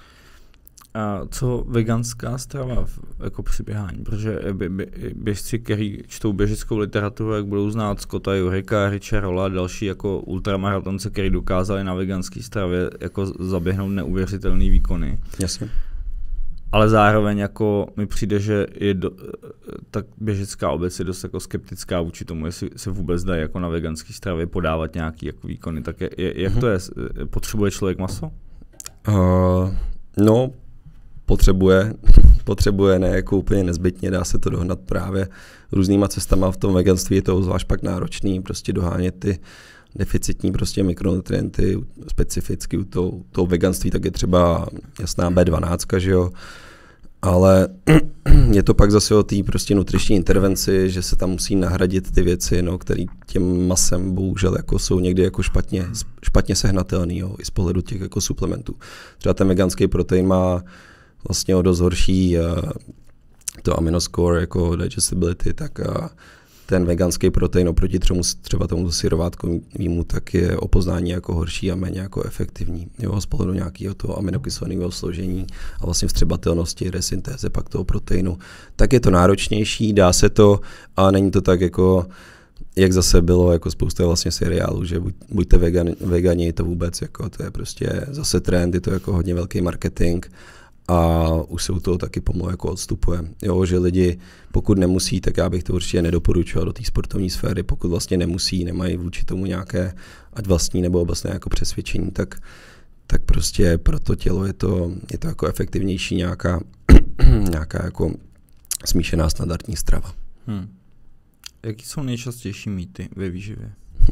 A co veganská strava jako při běhání? Protože běžci, kteří čtou běžeckou literaturu, jak budou znát Scotta Jureka, Richa Rolla a další jako ultramaratonce, kteří dokázali na veganské stravě jako zaběhnout neuvěřitelné výkony. Jasně. Ale zároveň jako mi přijde, že je do, tak běžecká obec je dost jako skeptická vůči tomu, jestli se vůbec dají jako na veganské stravě podávat nějaký jako výkony. Tak je, je, jak mm-hmm. to je? Potřebuje člověk maso? Uh, no, potřebuje, potřebuje, ne jako úplně nezbytně, dá se to dohnat právě různýma cestama. V tom veganství je to zvlášť pak náročný, prostě dohánět ty deficitní prostě mikronutrienty, specificky u toho, toho veganství, tak je třeba jasná bé dvanáct, že jo, ale je to pak zase o té prostě nutriční intervenci, že se tam musí nahradit ty věci, no, které těm masem bohužel jako jsou někdy jako špatně, špatně sehnatelný, jo, i z pohledu těch jako suplementů. Třeba ten veganský protein má vlastně o dost horší uh, to aminoscore, jako digestibility, tak uh, ten veganský protein oproti třeba, třeba tomu syrovátkovému tak je o poznání jako horší a méně jako efektivní. Jo, z pohledu nějakého toho aminokyselného složení a vlastně vstřebatelnosti, resyntéze pak toho proteinu. Tak je to náročnější, dá se to, a není to tak jako, jak zase bylo jako spousta vlastně seriálů, že buď, buďte vegan, vegani, to vůbec jako, to je prostě zase trend, je to jako hodně velký marketing. A už se u toho taky pomalu jako odstupuje. Jo, že lidi, pokud nemusí, tak já bych to určitě nedoporučoval do té sportovní sféry, pokud vlastně nemusí, nemají vůči tomu nějaké, ať vlastní nebo obecné jako přesvědčení, tak, tak prostě pro to tělo je to, je to jako efektivnější nějaká, nějaká jako smíšená standardní strava. Hmm. Jaký jsou nejčastější mýty ve výživě?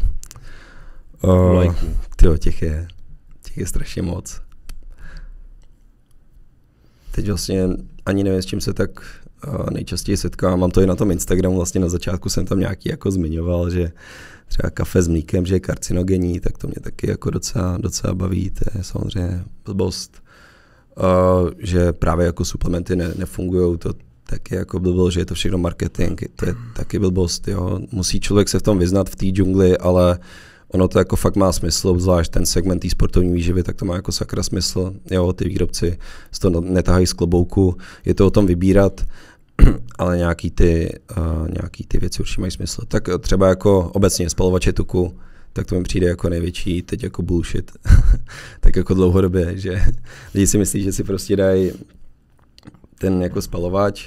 Uh, tyjo, těch je, těch je strašně moc. Teď vlastně ani nevím, s čím se tak uh, nejčastěji setkám. Mám to i na tom Instagramu, vlastně na začátku jsem tam nějaký jako zmiňoval, že třeba kafe s mlíkem, že je karcinogenní, tak to mě taky jako docela, docela baví, to je samozřejmě blbost. Uh, že právě jako suplementy ne, nefungujou, to taky jako blbost, že je to všechno marketing, to je taky blbost, jo. Musí člověk se v tom vyznat v té džungli, ale ono to jako fakt má smysl, zvlášť ten segment té sportovní výživy, tak to má jako sakra smysl. Jo, ty výrobci z toho netahají z klobouku, je to o tom vybírat, ale nějaký ty, uh, nějaký ty věci určitě mají smysl. Tak třeba jako obecně spalovače tuku, tak to mi přijde jako největší teď jako bullshit. Tak jako dlouhodobě, že lidi si myslí, že si prostě dají ten jako spalovač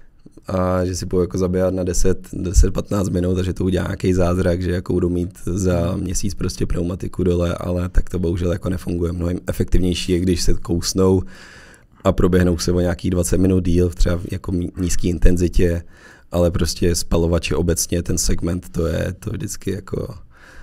a že si budou jako zabíhat na deset patnáct minut a že to udělá nějaký zázrak, že jako budou mít za měsíc prostě pneumatiku dole, ale tak to bohužel jako nefunguje. Mnohem efektivnější je, když se kousnou a proběhnou se o nějakých dvacet minut díl, třeba v jako nízké intenzitě, ale prostě spalovače obecně, ten segment, to je to vždycky jako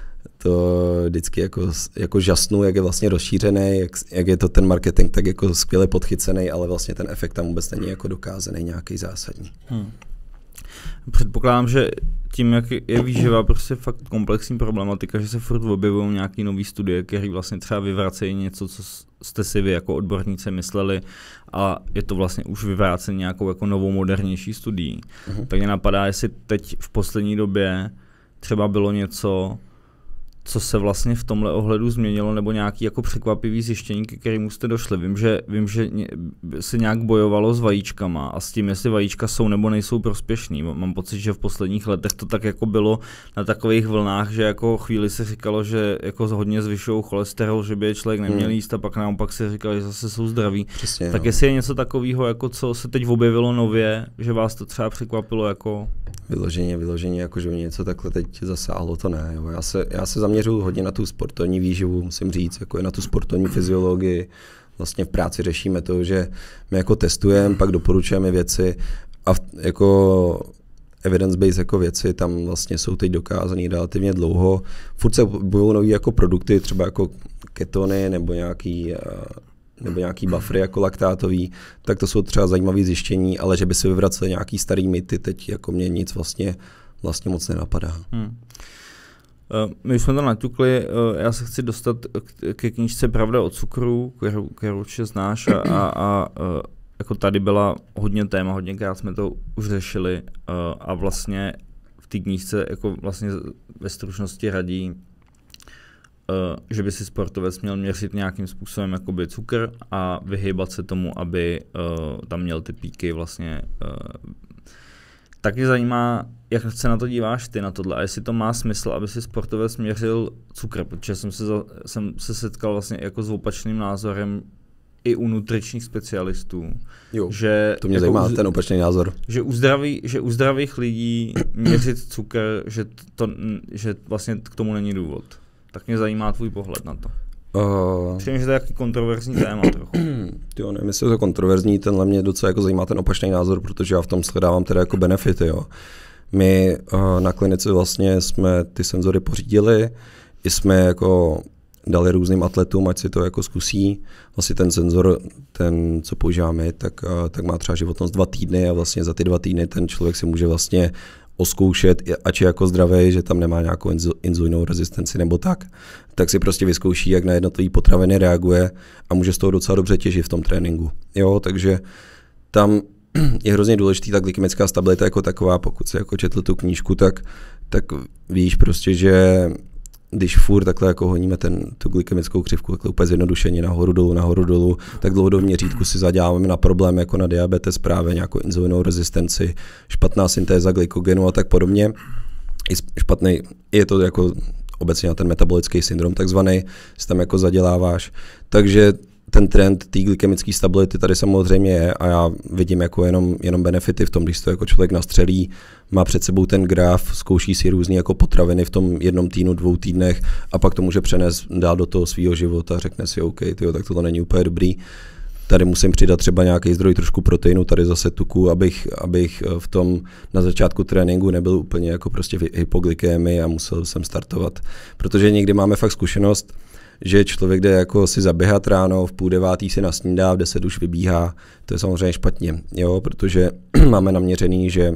to vždycky jako, jako žasnu, jak je vlastně rozšířený, jak, jak je to ten marketing tak jako skvěle podchycený, ale vlastně ten efekt tam vůbec není jako dokázaný nějaký zásadní. Hmm. Předpokládám, že tím, jak je výživa prostě fakt komplexní problematika, že se furt objevují nějaké nové studie, které vlastně třeba vyvracejí něco, co jste si vy jako odborníci mysleli, a je to vlastně už vyvrácení nějakou jako novou modernější studií. Uh-huh. Tak mě napadá, jestli teď v poslední době třeba bylo něco, co se vlastně v tomhle ohledu změnilo, nebo nějaký jako překvapivý zjištění, ke kterému jste došli. Vím, že, vím, že se nějak bojovalo s vajíčkama a s tím, jestli vajíčka jsou nebo nejsou prospěšný. Mám pocit, že v posledních letech to tak jako bylo na takových vlnách, že jako chvíli se říkalo, že jako hodně zvyšují cholesterol, že by je člověk neměl hmm. jíst, a pak naopak se říkalo, že zase jsou zdraví. Přesně, tak no. Jestli je něco takového, jako co se teď objevilo nově, že vás to třeba překvapilo jako... Vyloženě, vyloženě, jako že mě něco takhle teď zasáhlo, to ne. Jo. Já se, já se zaměřuji hodně na tu sportovní výživu, musím říct, jako i na tu sportovní fyziologii. Vlastně v práci řešíme to, že my jako testujeme, pak doporučujeme věci a v, jako evidence-based jako věci, tam vlastně jsou teď dokázané relativně dlouho. Furt se objevují nový jako produkty, třeba jako ketony nebo nějaký, nebo nějaký buffery jako laktátový, tak to jsou třeba zajímavé zjištění, ale že by se vyvracely nějaký starý mýty, teď jako mě nic vlastně, vlastně moc nenapadá. Hmm. My jsme to naťukli, já se chci dostat ke knížce Pravda o cukru, kterou, kterou určitě znáš a, a, a jako tady byla hodně téma, hodněkrát jsme to už řešili a vlastně v té knížce jako vlastně ve stručnosti radí, že by si sportovec měl měřit nějakým způsobem jakoby cukr a vyhýbat se tomu, aby tam měl ty píky vlastně. Taky zajímá, jak se na to díváš ty na tohle a jestli to má smysl, aby si sportovec měřil cukr, protože jsem se, za, jsem se setkal vlastně jako s opačným názorem i u nutričních specialistů. Jo, že to mě jako zajímá u, ten opačný názor. Že u, zdraví, že u zdravých lidí měřit cukr, že, to, že vlastně k tomu není důvod. Tak mě zajímá tvůj pohled na to. Uh, Přijím, že to je jaký kontroverzní téma trochu. Jo, nevím, jestli je to kontroverzní, tenhle mě docela jako zajímá ten opačný názor, protože já v tom shledávám teda jako benefity, jo. My uh, na klinice vlastně jsme ty senzory pořídili, i jsme jako dali různým atletům, ať si to jako zkusí. Vlastně ten senzor, ten, co používáme, tak, uh, tak má třeba životnost dva týdny a vlastně za ty dva týdny ten člověk si může vlastně oskoušet, ač je jako zdravý, že tam nemá nějakou inzulinovou rezistenci nebo tak, tak si prostě vyzkouší, jak na jednotlivé potraviny reaguje a může z toho docela dobře těžit v tom tréninku. Jo, takže tam je hrozně důležitý ta glykemická stabilita jako taková, pokud si jako četl tu knížku, tak, tak víš prostě, že když furt takhle jako honíme ten, tu glykemickou křivku takhle úplně zjednodušeně nahoru dolů, nahoru dolů, tak dlouhodobě měřítku si zaděláváme na problém jako na diabetes právě, nějakou inzulinovou rezistenci, špatná syntéza glykogenu a tak podobně. I špatný, je to jako obecně na ten metabolický syndrom takzvaný, si tam jako zaděláváš. Takže ten trend té glykemické stability tady samozřejmě je a já vidím jako jenom, jenom benefity v tom, když to jako člověk nastřelí, má před sebou ten graf, zkouší si různé jako potraviny v tom jednom týdnu, dvou týdnech a pak to může přenést dál do toho svého života, řekne si OK, tyjo, tak tohle není úplně dobrý. Tady musím přidat třeba nějaký zdroj trošku proteinu, tady zase tuku, abych, abych v tom na začátku tréninku nebyl úplně jako prostě v hypoglykémii a musel jsem startovat. Protože někdy máme fakt zkušenost, že člověk jde jako si zaběhat ráno, v půl devátý si nasnídá, v deset už vybíhá, to je samozřejmě špatně, jo, protože máme naměřený, že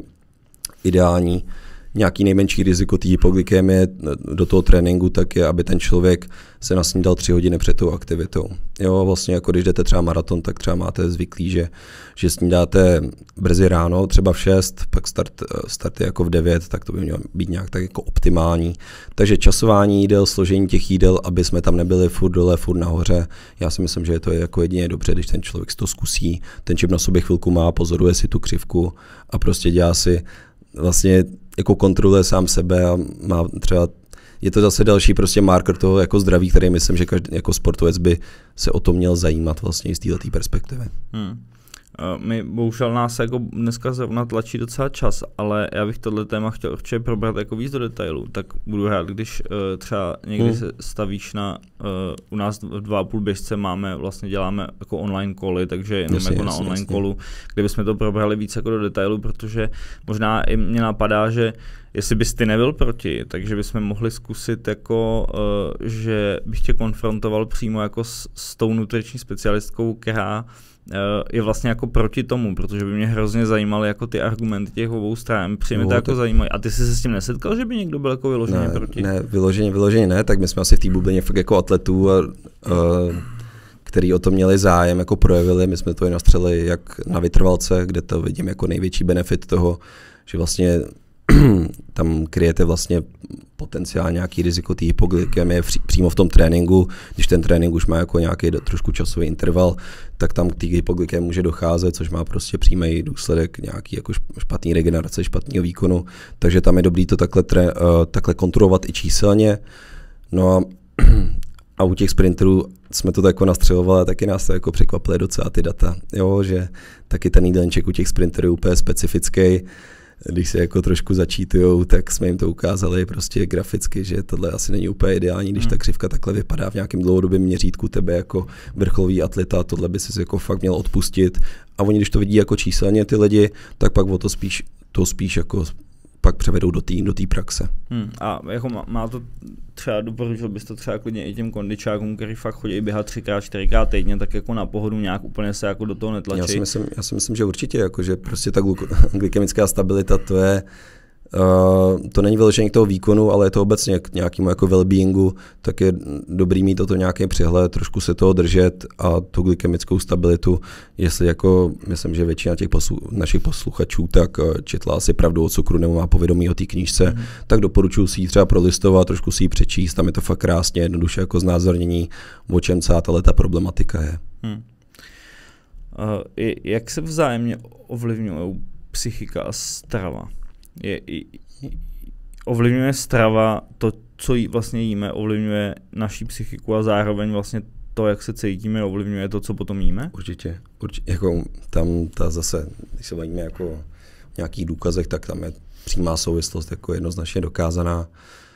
ideální nějaký nejmenší riziko té hypoglykémie do toho tréninku, tak je, aby ten člověk se nasnídal tři hodiny před tou aktivitou. Jo, vlastně jako když jdete třeba maraton, tak třeba máte zvyklý, že, že snídáte brzy ráno, třeba v šest, pak start, start je jako v devět, tak to by mělo být nějak tak jako optimální. Takže časování jídel, složení těch jídel, aby jsme tam nebyli furt dole, furt nahoře. Já si myslím, že to je jako jedině dobře, když ten člověk si to zkusí, ten čip na sobě chvilku má, pozoruje si tu křivku a prostě dělá si vlastně jako kontroluje sám sebe a má třeba, je to zase další prostě marker toho jako zdraví, který myslím, že každý jako sportovec by se o to měl zajímat vlastně z této perspektivy. Hmm. My bohužel nás jako dneska zrovna tlačí docela čas, ale já bych tohle téma chtěl určitě probrat jako víc do detailu, tak budu rád, když uh, třeba někdy hmm. se stavíš na, uh, u nás v dva a půl běžce máme, vlastně děláme jako online koly, takže jenom jasně, jako jasně, na online jasně. kolu, kde bychom to probrali víc jako do detailu, protože možná i mě napadá, že jestli bys ty nebyl proti, takže bychom mohli zkusit jako, uh, že bych tě konfrontoval přímo jako s, s tou nutriční specialistkou, která je vlastně jako proti tomu, protože by mě hrozně zajímaly jako ty argumenty těch obou stran. Přijme no, to jako tak... zajímavé. A ty jsi se s tím nesetkal, že by někdo byl jako vyloženě ne, proti? Ne, vyloženě, vyloženě ne, tak my jsme asi v té bublině fakt jako atletů, a, a, který o to měli zájem, jako projevili. My jsme to i nastřelili jak na vytrvalce, kde to vidím jako největší benefit toho, že vlastně tam kryjete vlastně potenciál nějaký riziko té hypoglykemie přímo v tom tréninku. Když ten trénink už má jako nějaký trošku časový interval, tak tam k té hypoglykemii může docházet, což má prostě přímý důsledek nějaký jako špatný regenerace, špatného výkonu. Takže tam je dobrý to takhle, tré, uh, takhle kontrolovat i číselně. No a, a u těch sprinterů jsme to tak nastřelovali a taky nás to jako překvapily docela ty data. Jo, že taky ten jídelníček u těch sprinterů je úplně specifický. Když se jako trošku začítujou, tak jsme jim to ukázali prostě graficky, že tohle asi není úplně ideální, když ta křivka takhle vypadá v nějakém dlouhodobém měřítku tebe jako vrcholový atleta, tohle by si jako fakt měl odpustit. A oni, když to vidí jako číselně ty lidi, tak pak o to spíš, to spíš jako pak převedou do té do té praxe. Hmm. A jako má, má to třeba, doporučil bys to třeba klidně i těm kondičákům, který fakt chodí běhat třikrát, čtyřikrát týdně, tak jako na pohodu nějak úplně se jako do toho netlačí. Já si myslím, já si myslím že určitě, jako, že prostě ta glykemická stabilita, to je Uh, to není vyloženě k toho výkonu, ale je to obecně k nějakému jako well-beingu, tak je dobrý mít toto nějaký přehled, trošku se toho držet a tu glykemickou stabilitu, jestli jako, myslím, že většina těch poslu, našich posluchačů tak uh, četla asi Pravdu o cukru nebo má povědomí o té knížce, mm. tak doporučuji si ji třeba prolistovat, trošku si ji přečíst, tam je to fakt krásně, jednoduše jako znázornění, o čem celá ta problematika je. Hmm. Uh, jak se vzájemně ovlivňují psychika a strava? Je, ovlivňuje strava to, co jí vlastně jíme, ovlivňuje naší psychiku a zároveň vlastně to, jak se cítíme, ovlivňuje to, co potom jíme? Určitě. Určitě. Jako tam ta zase, když se bavíme jako o nějakých důkazech, tak tam je přímá souvislost jako jednoznačně dokázaná.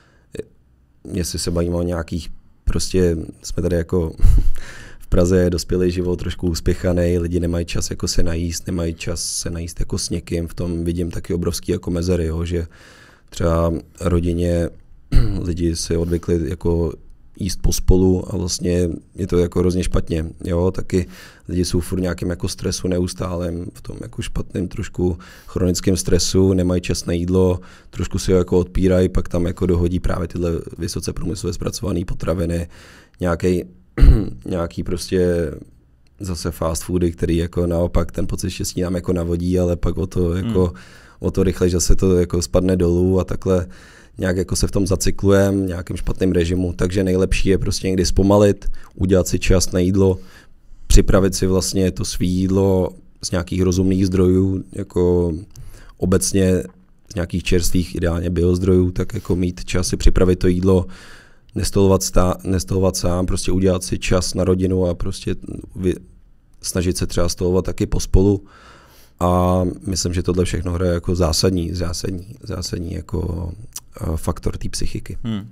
Jestli se bavíme o nějakých, prostě jsme tady jako v Praze je dospělý život trošku uspěchaný, lidi nemají čas jako se najíst, nemají čas se najíst jako s někým, v tom vidím taky obrovský jako mezery, jo, že třeba rodině lidi si odvykli jako jíst pospolu a vlastně je to jako hrozně špatně, jo, taky lidi jsou furt nějakým jako stresu neustálem, v tom jako špatným trošku chronickém stresu, nemají čas na jídlo, trošku si ho jako odpírají, pak tam jako dohodí právě tyhle vysoce průmyslově zpracované potraviny, nějaký nějaký prostě zase fast foody, který jako naopak ten pocit štěstí nám jako navodí, ale pak o to jako hmm. o to rychle, že se to jako spadne dolů a takhle nějak jako se v tom zacyklujeme, nějakým špatným režimu, takže nejlepší je prostě někdy zpomalit, udělat si čas na jídlo, připravit si vlastně to svý jídlo z nějakých rozumných zdrojů, jako obecně z nějakých čerstvých, ideálně biozdrojů, tak jako mít čas si připravit to jídlo, nestolovat, stá, nestolovat sám, prostě udělat si čas na rodinu a prostě vy, snažit se třeba stolovat taky pospolu. A myslím, že tohle všechno hraje jako zásadní, zásadní, zásadní jako uh, faktor té psychiky. Hmm.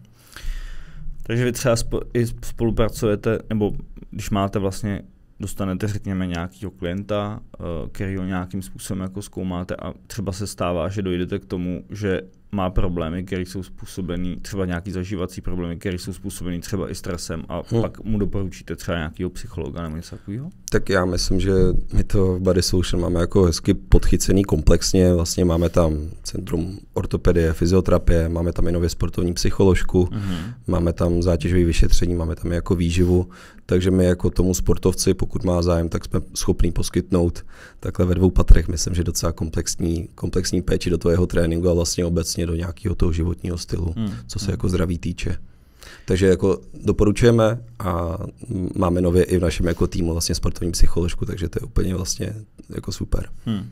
Takže vy třeba spo, i spolupracujete, nebo když máte vlastně, dostanete řekněme nějakého klienta, uh, který ho nějakým způsobem jako zkoumáte a třeba se stává, že dojdete k tomu, že má problémy, které jsou způsobený, třeba nějaký zažívací problémy, které jsou způsobený třeba i stresem a hmm. pak mu doporučíte třeba nějakého psychologa nebo něco takového? Tak já myslím, že my to v Body Solution máme jako hezky podchycený komplexně, vlastně máme tam centrum ortopedie, fyzioterapie, máme tam i nově sportovní psycholožku, hmm. máme tam zátěžové vyšetření, máme tam jako výživu, takže my jako tomu sportovci, pokud má zájem, tak jsme schopní poskytnout takhle ve dvou patrech, myslím, že docela komplexní, komplexní péči do toho jeho tréninku a vlastně obecně do nějakého toho životního stylu, hmm. co se jako zdraví týče. Takže jako doporučujeme a máme nově i v našem jako týmu vlastně sportovní psycholožku, takže to je úplně vlastně jako super. Hmm.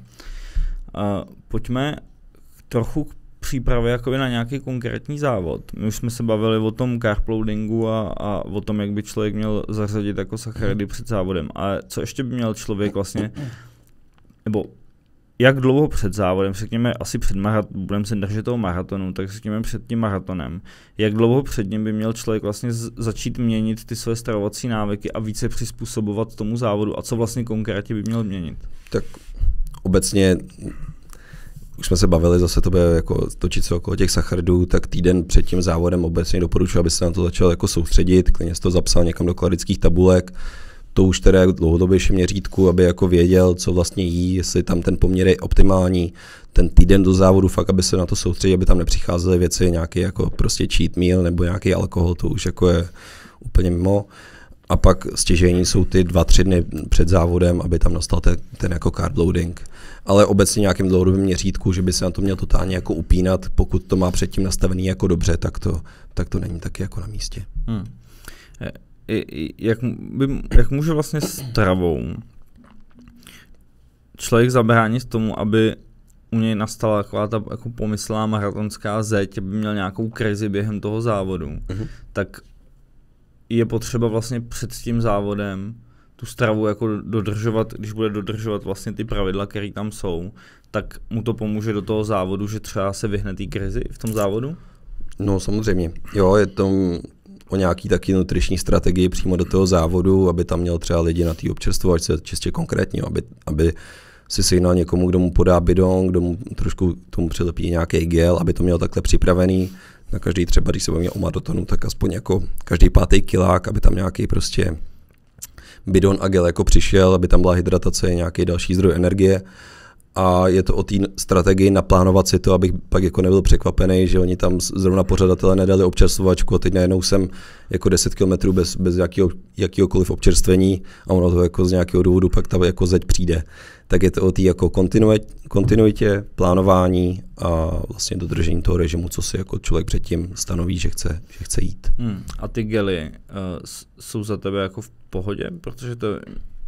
A pojďme trochu k přípravě jakoby na nějaký konkrétní závod. My už jsme se bavili o tom carb-loadingu a, a o tom, jak by člověk měl zařadit jako sacharidy před závodem. Ale co ještě by měl člověk vlastně, nebo jak dlouho před závodem, řekněme asi před maratonem, budeme se držet toho maratonu, tak řekněme před tím maratonem, jak dlouho před ním by měl člověk vlastně z- začít měnit ty své stravovací návyky a více přizpůsobovat tomu závodu a co vlastně konkrétně by měl měnit? Tak obecně už jsme se bavili, zase to bude jako točit se okolo těch sacharidů, tak týden před tím závodem obecně doporučuji, aby se na to začal jako soustředit, klidně si to zapsal někam do kalorických tabulek, to už teda jako dlouhodobějším měřítku, aby jako věděl, co vlastně jí, jestli tam ten poměr je optimální, ten týden do závodu fakt, aby se na to soustředil, aby tam nepřicházely věci, nějaký jako prostě cheat meal nebo nějaký alkohol, to už jako je úplně mimo. A pak stěžení jsou ty dva, tři dny před závodem, aby tam nastal ten, ten jako carb loading. Ale obecně nějakým dlouhodobým měřítku, že by se na to měl totálně jako upínat, pokud to má předtím nastavený jako dobře, tak to, tak to není taky jako na místě. Hmm. Jak, by, jak může vlastně stravou člověk zabránit tomu, aby u něj nastala taková ta jako pomyslná maratonská zeď, aby měl nějakou krizi během toho závodu, uh-huh. tak je potřeba vlastně před tím závodem tu stravu jako dodržovat, když bude dodržovat vlastně ty pravidla, které tam jsou, tak mu to pomůže do toho závodu, že třeba se vyhne té krizi v tom závodu? No samozřejmě, jo, je to o nějaký taky nutriční strategii přímo do toho závodu, aby tam měl třeba lidi na té občerstvovačce čistě konkrétně, aby, aby si signal někomu, kdo mu podá bidon, kdo mu trošku tomu přilepí nějaký gel, aby to měl takhle připravený. Na každý třeba, když se bavíme o maratonu, tak aspoň jako každý pátý kilák, aby tam nějaký prostě bidon a gel jako přišel, aby tam byla hydratace, nějaký další zdroj energie. A je to o té strategii naplánovat si to, abych pak jako nebyl překvapený, že oni tam zrovna pořadatelé nedali občerstvovačku a teď najednou jsem jako deset kilometrů bez, bez jakýho, jakýhokoliv občerstvení a ono to jako z nějakého důvodu pak ta jako zeď přijde. Tak je to o té jako kontinuitě, plánování a vlastně dodržení toho režimu, co si jako člověk předtím stanoví, že chce, že chce jít. Hmm. A ty gely uh, jsou za tebe jako v pohodě, protože to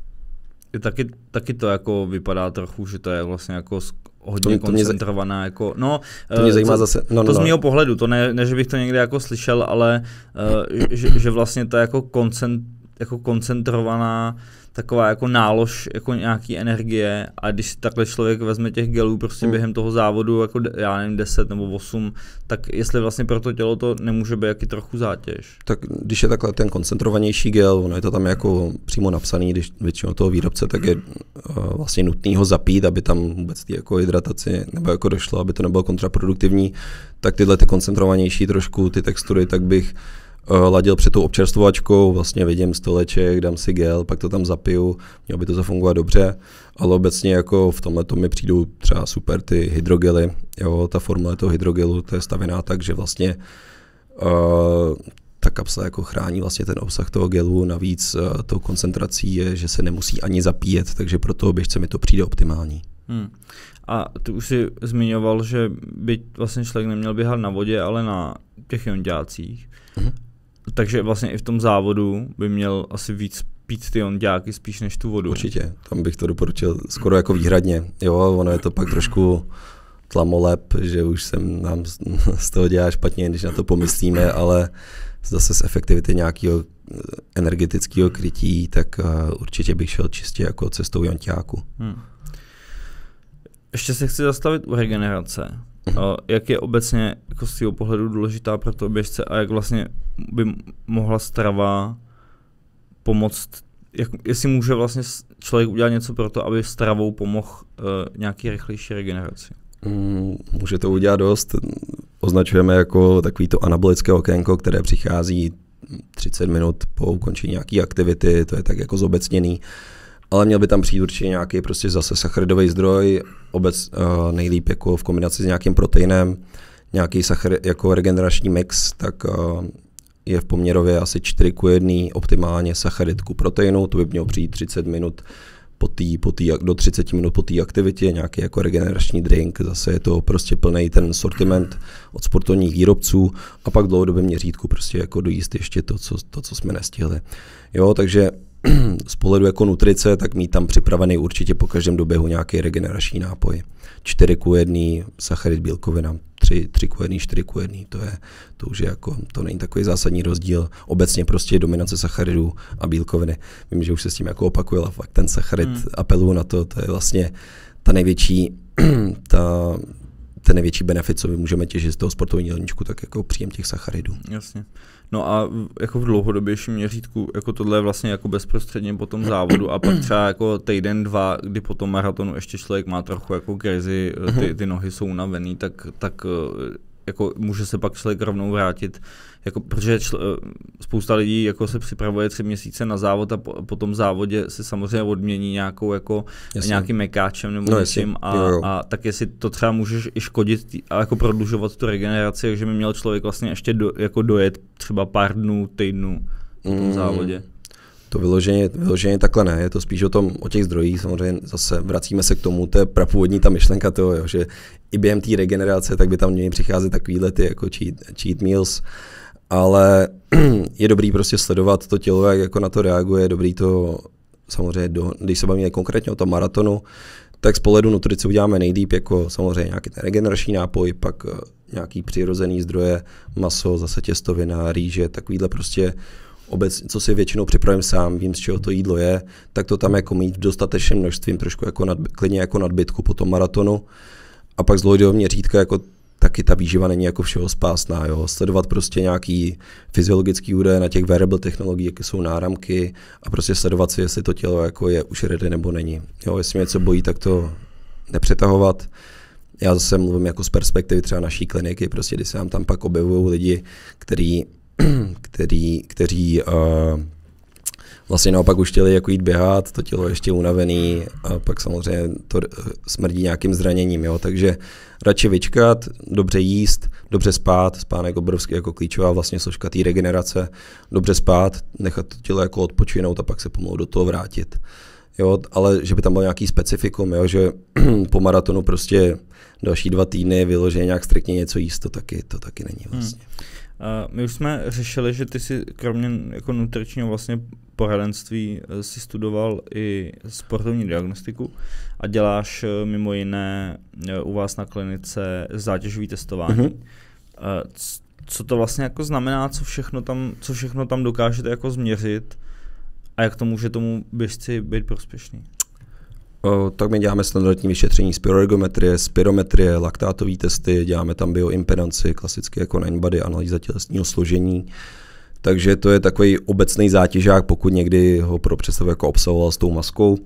je taky, taky to jako vypadá trochu, že to je vlastně jako hodně to, to koncentrovaná, mě, jako, no, to mě zajímá to, zase, no, to no, z mého pohledu, to ne, ne, že bych to někdy jako slyšel, ale uh, že, že vlastně to je jako, koncent, jako koncentrovaná taková jako nálož jako nějaký energie a když si takhle člověk vezme těch gelů prostě hmm. během toho závodu jako já nevím deset nebo osm, tak jestli vlastně pro to tělo to nemůže být jaký trochu zátěž. Tak když je takhle ten koncentrovanější gel, ono je to tam jako přímo napsaný, když většinou toho výrobce, tak je uh, vlastně nutný ho zapít, aby tam vůbec ty jako hydrataci nebo jako došlo, aby to nebylo kontraproduktivní, tak tyhle ty koncentrovanější trošku ty textury, tak bych ladil před tou občerstvovačkou, vlastně vidím stoleček, dám si gel, pak to tam zapiju, mělo by to zafungovat dobře, ale obecně jako v tomhle mi přijdou třeba super ty hydrogely, jo, ta formule toho hydrogelu, to je stavěná tak, že vlastně uh, ta kapsla jako chrání vlastně ten obsah toho gelu, navíc uh, tou koncentrací je, že se nemusí ani zapíjet, takže pro toho běžce mi to přijde optimální. Hmm. A ty už si zmiňoval, že by vlastně člověk neměl běhat na vodě, ale na těch jonďácích. Hmm. Takže vlastně i v tom závodu by měl asi víc pít ty onďáky spíš než tu vodu. Určitě, tam bych to doporučil skoro jako výhradně. Jo, ono je to pak trošku tlamolep, že už jsem nám z toho dělá špatně, když na to pomyslíme, ale zase z efektivity nějakého energetického krytí, tak určitě bych šel čistě jako cestou jonťáku. Hmm. Ještě se chci zastavit u regenerace. Uh, jak je obecně jako z svého pohledu důležitá pro toho běžce a jak vlastně by mohla strava pomoct, jak, jestli může vlastně člověk udělat něco pro to, aby stravou pomohl uh, nějaký rychlejší regeneraci? Mm, může to udělat dost. Označujeme jako takový to anabolické okénko, které přichází třicet minut po ukončení nějaké aktivity, to je tak jako zobecněný. Ale měl by tam přijít určitě nějaký prostě zase sacharidový zdroj, obec uh, nejlíp jako v kombinaci s nějakým proteinem, nějaký sacharid, jako regenerační mix, tak uh, je v poměrově asi čtyři ku jedné optimálně sacharid ku proteinu, to by mělo přijít třicet minut po tý, po tý, do třicet minut po té aktivitě, nějaký jako regenerační drink, zase je to prostě plný ten sortiment od sportovních výrobců a pak v dlouhodobém měřítku prostě jako dojíst ještě to, co, to, co jsme nestihli. Jo, takže z pohledu jako nutrice, tak mít tam připravený určitě po každém doběhu nějaký regenerační nápoj. čtyři ku jedné sacharid bílkovina, tři ku jedné, čtyři ku jedné, to je, to už je jako, to není takový zásadní rozdíl. Obecně prostě dominace sacharidů a bílkoviny. Vím, že už se s tím jako opakuje, ale fakt ten sacharid hmm. apeluju na to, to je vlastně ta největší, ta, ten největší benefit, co my můžeme těžit z toho sportovního jídelníčku, tak jako příjem těch sacharidů. Jasně. No a jako v dlouhodobějším měřítku, jako tohle je vlastně jako bezprostředně po tom závodu a pak třeba jako týden, dva, kdy po tom maratonu ještě člověk má trochu jako krizi, ty, ty nohy jsou unavený, tak, tak jako může se pak člověk rovnou vrátit, jako, protože čl, spousta lidí jako se připravuje tři měsíce na závod a po, po tom závodě se samozřejmě odmění nějakou jako nějakým mekáčem nebo no, něčím a, a tak jestli to třeba můžeš i škodit a jako prodlužovat tu regeneraci, takže by měl člověk vlastně ještě do, jako dojet třeba pár dnů, týdnů po tom mm. závodě. To vyloženě, vyloženě takhle ne, je to spíš o tom, o těch zdrojích, samozřejmě zase vracíme se k tomu, to je prapůvodní ta myšlenka toho, jo, že i během té regenerace tak by tam měly přicházet takovýhle ty jako cheat, cheat meals, ale je dobrý prostě sledovat to tělo, jak jako na to reaguje, je dobrý to samozřejmě, do, když se bavíme konkrétně o tom maratonu, tak z pohledu nutrice uděláme nejlíp jako samozřejmě nějaký ten regenerační nápoj, pak nějaký přirozený zdroje, maso, zase těstovina, rýže, takovýhle prostě obec, co si většinou připravím sám, vím, z čeho to jídlo je, tak to tam jako mít v dostatečném množství, trošku jako nad, klidně jako nadbytku po tom maratonu. A pak z dlouhodobého měřítka jako taky ta výživa není jako všeho spásná, jo. Sledovat prostě nějaký fyziologický údaje na těch wearable technologií, jaké jsou náramky a prostě sledovat si, jestli to tělo jako je už ready nebo není. Jo, jestli mě něco bojí, tak to nepřetahovat. Já zase mluvím jako z perspektivy třeba naší kliniky, prostě když se nám tam pak objevují lidi, který, který, kteří uh, vlastně naopak už chtěli jako jít běhat, to tělo ještě unavený a pak samozřejmě to smrdí nějakým zraněním, jo, takže radši vyčkat, dobře jíst, dobře spát, spánek obrovský jako klíčová vlastně složka té regenerace, dobře spát, nechat to tělo jako odpočinout a pak se pomalu do toho vrátit. Jo, ale že by tam byl nějaký specifikum, jo, že po maratonu prostě další dva týdny vyloženě nějak striktně něco jíst, to taky, to taky není vlastně. Hmm. Uh, my už jsme řešili, že ty si kromě jako nutričního vlastně poradenství si studoval i sportovní diagnostiku a děláš mimo jiné u vás na klinice zátěžové testování. Mm-hmm. Co to vlastně jako znamená, co všechno tam, co všechno tam dokážete jako změřit a jak to může tomu běžci být prospěšný? O, tak my děláme standardní vyšetření spiroergometrie, spirometrie, laktátové testy, děláme tam bioimpedanci, klasicky jako Ninebody, analýza tělesního složení. Takže to je takový obecný zátěžák, pokud někdy ho pro představu jako absolvoval s tou maskou,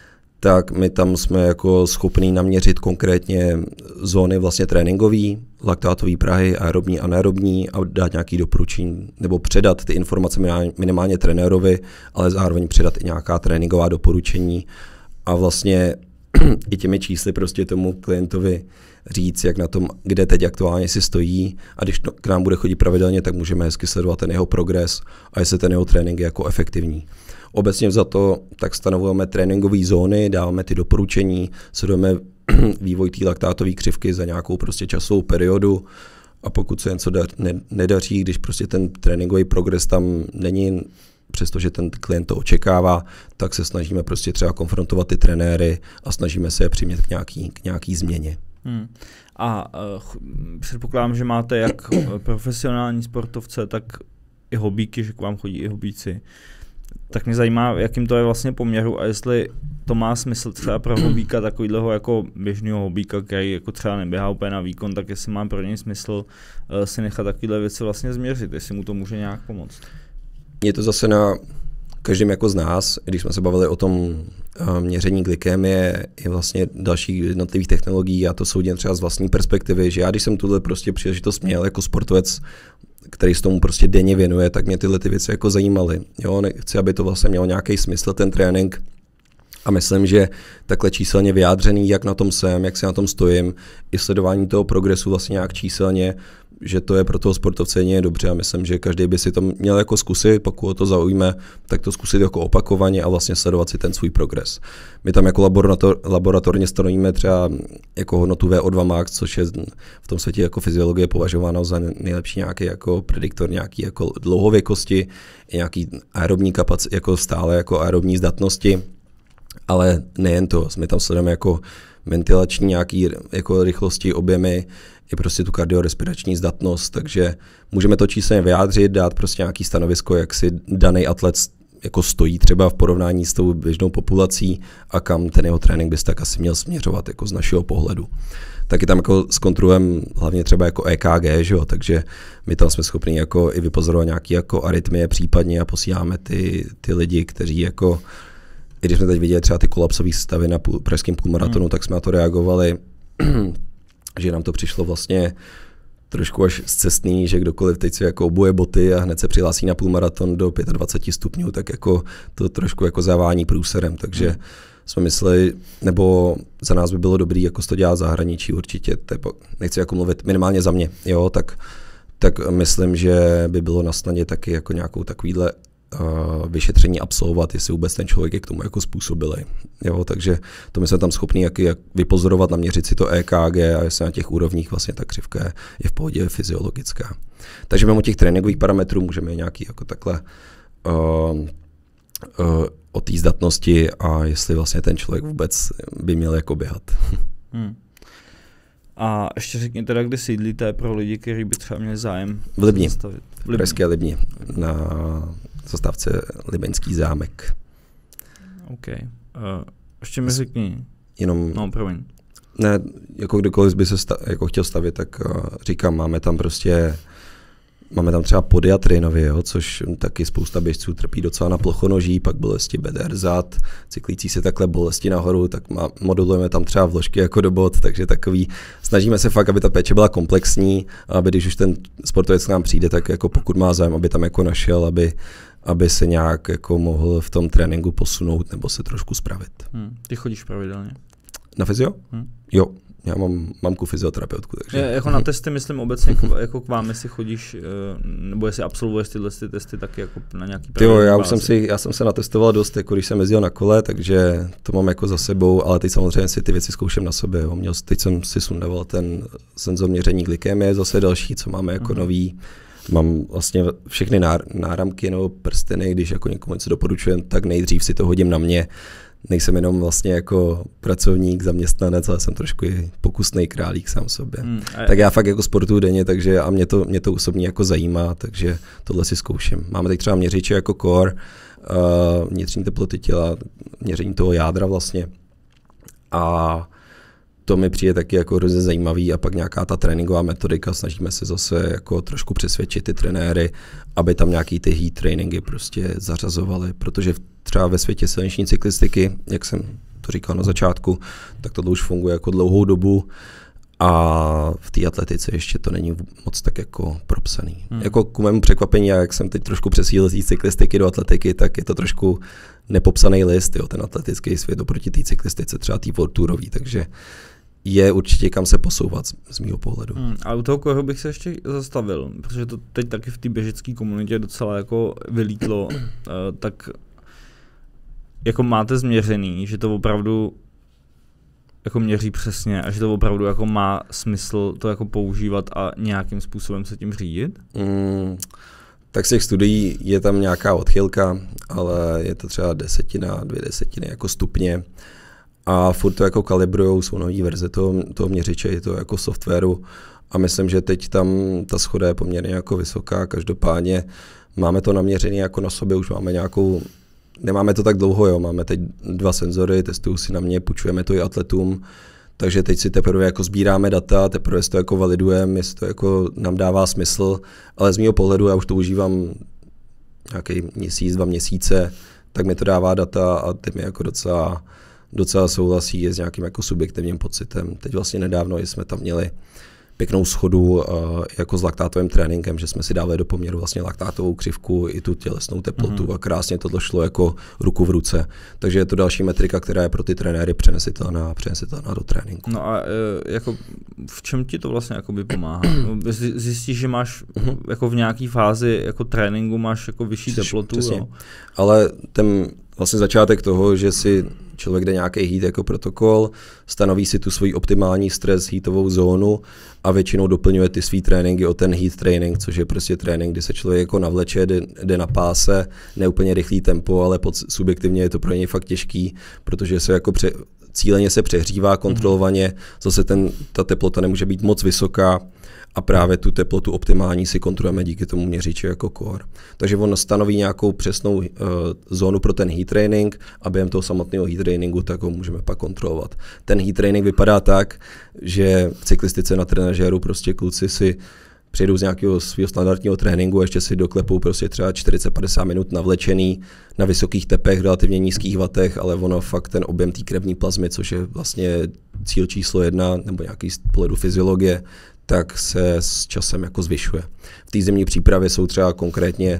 tak my tam jsme jako schopní naměřit konkrétně zóny vlastně tréninkový, laktátový prahy, aerobní, anaerobní a dát nějaký doporučení nebo předat ty informace minimálně trenérovi, ale zároveň předat i nějaká tréninková doporučení a vlastně i těmi čísly prostě tomu klientovi říct, jak na tom, kde teď aktuálně si stojí a když k nám bude chodit pravidelně, tak můžeme hezky sledovat ten jeho progres a jestli ten jeho trénink je jako efektivní. Obecně za to tak stanovujeme tréninkové zóny, dáváme ty doporučení, sledujeme vývoj té laktátové křivky za nějakou prostě časovou periodu a pokud se něco da, ne, nedaří, když prostě ten tréninkový progres tam není, přestože ten klient to očekává, tak se snažíme prostě třeba konfrontovat ty trenéry a snažíme se je přimět k nějaký, k nějaký změně. Hmm. A uh, předpokládám, že máte jak profesionální sportovce, tak i hobíky, že k vám chodí i hobíci. Tak mě zajímá, jakým to je vlastně poměru a jestli to má smysl třeba pro hobíka takovýhleho jako běžného hobíka, který jako třeba neběhá úplně na výkon, tak jestli má pro něj smysl uh, si nechat takovýhle věci vlastně změřit, jestli mu to může nějak pomoct. Je to zase na každým jako z nás, když jsme se bavili o tom uh, měření glykémie i vlastně dalších jednotlivých technologií, já to soudím třeba z vlastní perspektivy, že já když jsem tuhle prostě příležitost měl jako sportovec, který se tomu prostě denně věnuje, tak mě tyhle ty věci jako zajímaly. Jo, nechci, aby to vlastně mělo nějaký smysl, ten trénink. A myslím, že takhle číselně vyjádřený, jak na tom jsem, jak si na tom stojím, i sledování toho progresu vlastně nějak číselně, že to je pro toho sportovce jedině dobře a myslím, že každý by si to měl jako zkusit, pokud ho to zaujme, tak to zkusit jako opakovaně a vlastně sledovat si ten svůj progres. My tam jako laborator, laboratorně stanovíme třeba jako hodnotu V O dva max, což je v tom světě jako fyziologie považováno za nejlepší nějaký jako prediktor nějaký jako dlouhověkosti, nějaký aerobní kapac, jako stále jako aerobní zdatnosti, ale nejen to, my tam sledujeme jako ventilační nějaký jako rychlosti, objemy, i prostě tu kardiorespirační zdatnost, takže můžeme to číselně vyjádřit, dát prostě nějaký stanovisko, jak si daný atlet jako stojí třeba v porovnání s tou běžnou populací a kam ten jeho trénink bys tak asi měl směřovat jako z našeho pohledu. Taky tam jako zkontrolujeme hlavně třeba jako E K G, že jo? Takže my tam jsme schopni jako i vypozorovat nějaké jako arytmie případně a posíláme ty, ty lidi, kteří jako, i když jsme teď viděli třeba ty kolapsové stavy na půl, pražském půlmaratonu, hmm. tak jsme na to reagovali, že nám to přišlo vlastně trošku až zcestný, že kdokoliv teď si jako obuje boty a hned se přihlásí na půlmaraton do dvacet pět stupňů, tak jako to trošku jako zavání průserem, takže hmm. jsme mysleli, nebo za nás by bylo dobrý jako to dělat v zahraničí určitě, tepo, nechci jako mluvit minimálně za mě, jo, tak, tak myslím, že by bylo na snadě taky jako nějakou takovýhle Uh, vyšetření absolvovat, jestli vůbec ten člověk je k tomu jako způsobilý. Jo, takže to my jsme tam schopni jak, jak vypozorovat, naměřit si to E K G a jestli na těch úrovních vlastně ta křivka je, je v pohodě, je fyziologická. Takže mimo těch tréninkových parametrů můžeme nějaký jako takhle uh, uh, o té zdatnosti a jestli vlastně ten člověk vůbec by měl jako běhat. Hmm. A ještě řekni teda, kde sídlíte pro lidi, kteří by třeba měli zájem v Libni, v Pražské Libni, na zastávce Libeňský zámek. OK. Uh, ještě mi řekni. Jenom no, promiň. Ne, jako kdokoliv by se sta- jako chtěl stavit, tak uh, říkám, máme tam prostě, máme tam třeba podiatry nově, jo, což taky spousta běžců trpí docela na plochonoží, pak bolesti beder, zad, cyklící se takhle bolesti nahoru, tak má, modulujeme tam třeba vložky jako do bot, takže takový, snažíme se fakt, aby ta péče byla komplexní, aby když už ten sportovec k nám přijde, tak jako pokud má zájem, aby tam jako našel, aby, aby se nějak jako mohl v tom tréninku posunout nebo se trošku spravit. Hmm. Ty chodíš pravidelně? Na fyzio? Hmm. Jo, já mám mamku fyzioterapeutku. Takže... Je, jako na testy myslím obecně k, jako k vám, jestli chodíš, nebo jestli absolvuješ tyhle ty testy taky jako na nějaký pravidelný Jo, já už jsem si, já jsem se natestoval dost, jako když jsem jezdil na kole, takže to mám jako za sebou, ale teď samozřejmě si ty věci zkouším na sobě. Jo. Měl, teď jsem si sundával ten senzor měření glykémie, zase další, co máme jako uh-huh. nový. Mám vlastně všechny náramky nebo prsteny, když jako někomu něco doporučujem, tak nejdřív si to hodím na mě. Nejsem jenom vlastně jako pracovník, zaměstnanec, ale jsem trošku i pokusnej králík sám sobě. Hmm, a... Tak já fakt jako sportuju denně, takže a mě to, mě to osobně jako zajímá, takže tohle si zkouším. Máme teď třeba měřiče jako core, uh, vnitřní teploty těla, měření toho jádra vlastně. A to mi přijde taky jako hrozně zajímavý a pak nějaká ta tréninková metodika, snažíme se zase jako trošku přesvědčit ty trenéry, aby tam nějaký ty heat tréninky prostě zařazovali, protože třeba ve světě silniční cyklistiky, jak jsem to říkal na začátku, tak tohle už funguje jako dlouhou dobu a v té atletice ještě to není moc tak jako propsaný. Hmm. Jako k mému překvapení, jak jsem teď trošku přesídlil z cyklistiky do atletiky, tak je to trošku nepopsaný list, jo, ten atletický svět oproti té cyklistice, třeba té World Tourový, takže je určitě kam se posouvat z, z mýho pohledu. Hmm, a u toho koho bych se ještě zastavil, protože to teď taky v té běžecké komunitě docela jako vylítlo, uh, tak jako máte změřený, že to opravdu jako měří přesně a že to opravdu jako má smysl to jako používat a nějakým způsobem se tím řídit? Hmm, tak z těch studií je tam nějaká odchylka, ale je to třeba desetina, dvě desetiny jako stupně. A furt to jako kalibrujou, jsou nový verze toho, toho měřiče, je to jako softwaru a myslím, že teď tam ta shoda je poměrně jako vysoká, každopádně máme to naměřené jako na sobě, už máme nějakou, nemáme to tak dlouho, jo, máme teď dva senzory, testuju si na mě, půjčujeme to i atletům, takže teď si teprve jako sbíráme data, teprve si to jako validujeme, jestli to jako nám dává smysl, ale z mého pohledu já už to užívám nějaký měsíc, dva měsíce, tak mi to dává data a ty mi jako docela docela souhlasí je s nějakým jako subjektivním pocitem. Teď vlastně nedávno jsme tam měli pěknou schodu uh, jako s laktátovým tréninkem, že jsme si dávali do poměru vlastně laktátovou křivku i tu tělesnou teplotu mm-hmm. a krásně to šlo jako ruku v ruce. Takže je to další metrika, která je pro ty trenéry přenesitelná, přenesitelná do tréninku. No a e, jako v čem ti to vlastně jakoby pomáhá? Zjistíš, že máš mm-hmm. jako v nějaký fázi jako tréninku máš jako vyšší teplotu, jo? Ale ten vlastně začátek toho, že si člověk jde nějaký heat jako protokol, stanoví si tu svoji optimální stres heatovou zónu a většinou doplňuje ty svý tréninky o ten heat training, což je prostě trénink, kdy se člověk jako navleče, jde, jde na páse, neúplně rychlý tempo, ale pod, subjektivně je to pro něj fakt těžký, protože se jako pře, cíleně se přehřívá kontrolovaně, zase ten, ta teplota nemůže být moc vysoká a právě tu teplotu optimální si kontrolujeme díky tomu měřiči jako core. Takže on stanoví nějakou přesnou uh, zónu pro ten heat training a během toho samotného heat trainingu tak ho můžeme pak kontrolovat. Ten heat training vypadá tak, že v cyklistice na trenažéru prostě kluci si přijedou z nějakého svého standardního tréninku a ještě si doklepou prostě třeba čtyřicet padesát minut navlečený na vysokých tepech, relativně nízkých vatech, ale ono fakt ten objem té krevní plazmy, což je vlastně cíl číslo jedna, nebo nějaký z pohledu fyziologie, tak se s časem jako zvyšuje. V té zimní přípravě jsou třeba konkrétně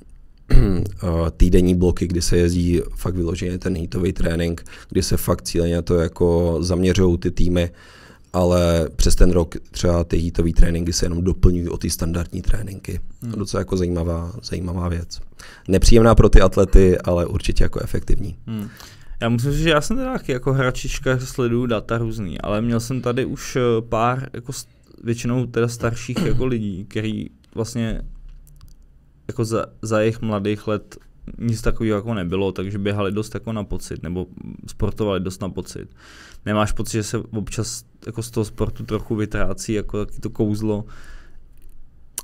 týdenní bloky, kdy se jezdí fakt vyloženě ten heatový trénink, kdy se fakt cíleně to jako zaměřují ty týmy, ale přes ten rok třeba ty heatové tréninky se jenom doplňují o ty standardní tréninky. Hmm. Docela jako zajímavá, zajímavá věc. Nepříjemná pro ty atlety, ale určitě jako efektivní. Hmm. Já musím říct, že já jsem teda jako hračička, sleduju data různý, ale měl jsem tady už pár jako většinou teda starších jako lidí, který vlastně jako za, za jejich mladých let nic takového jako nebylo, takže běhali dost jako na pocit, nebo sportovali dost na pocit. Nemáš pocit, že se občas jako z toho sportu trochu vytrácí jako taky to kouzlo?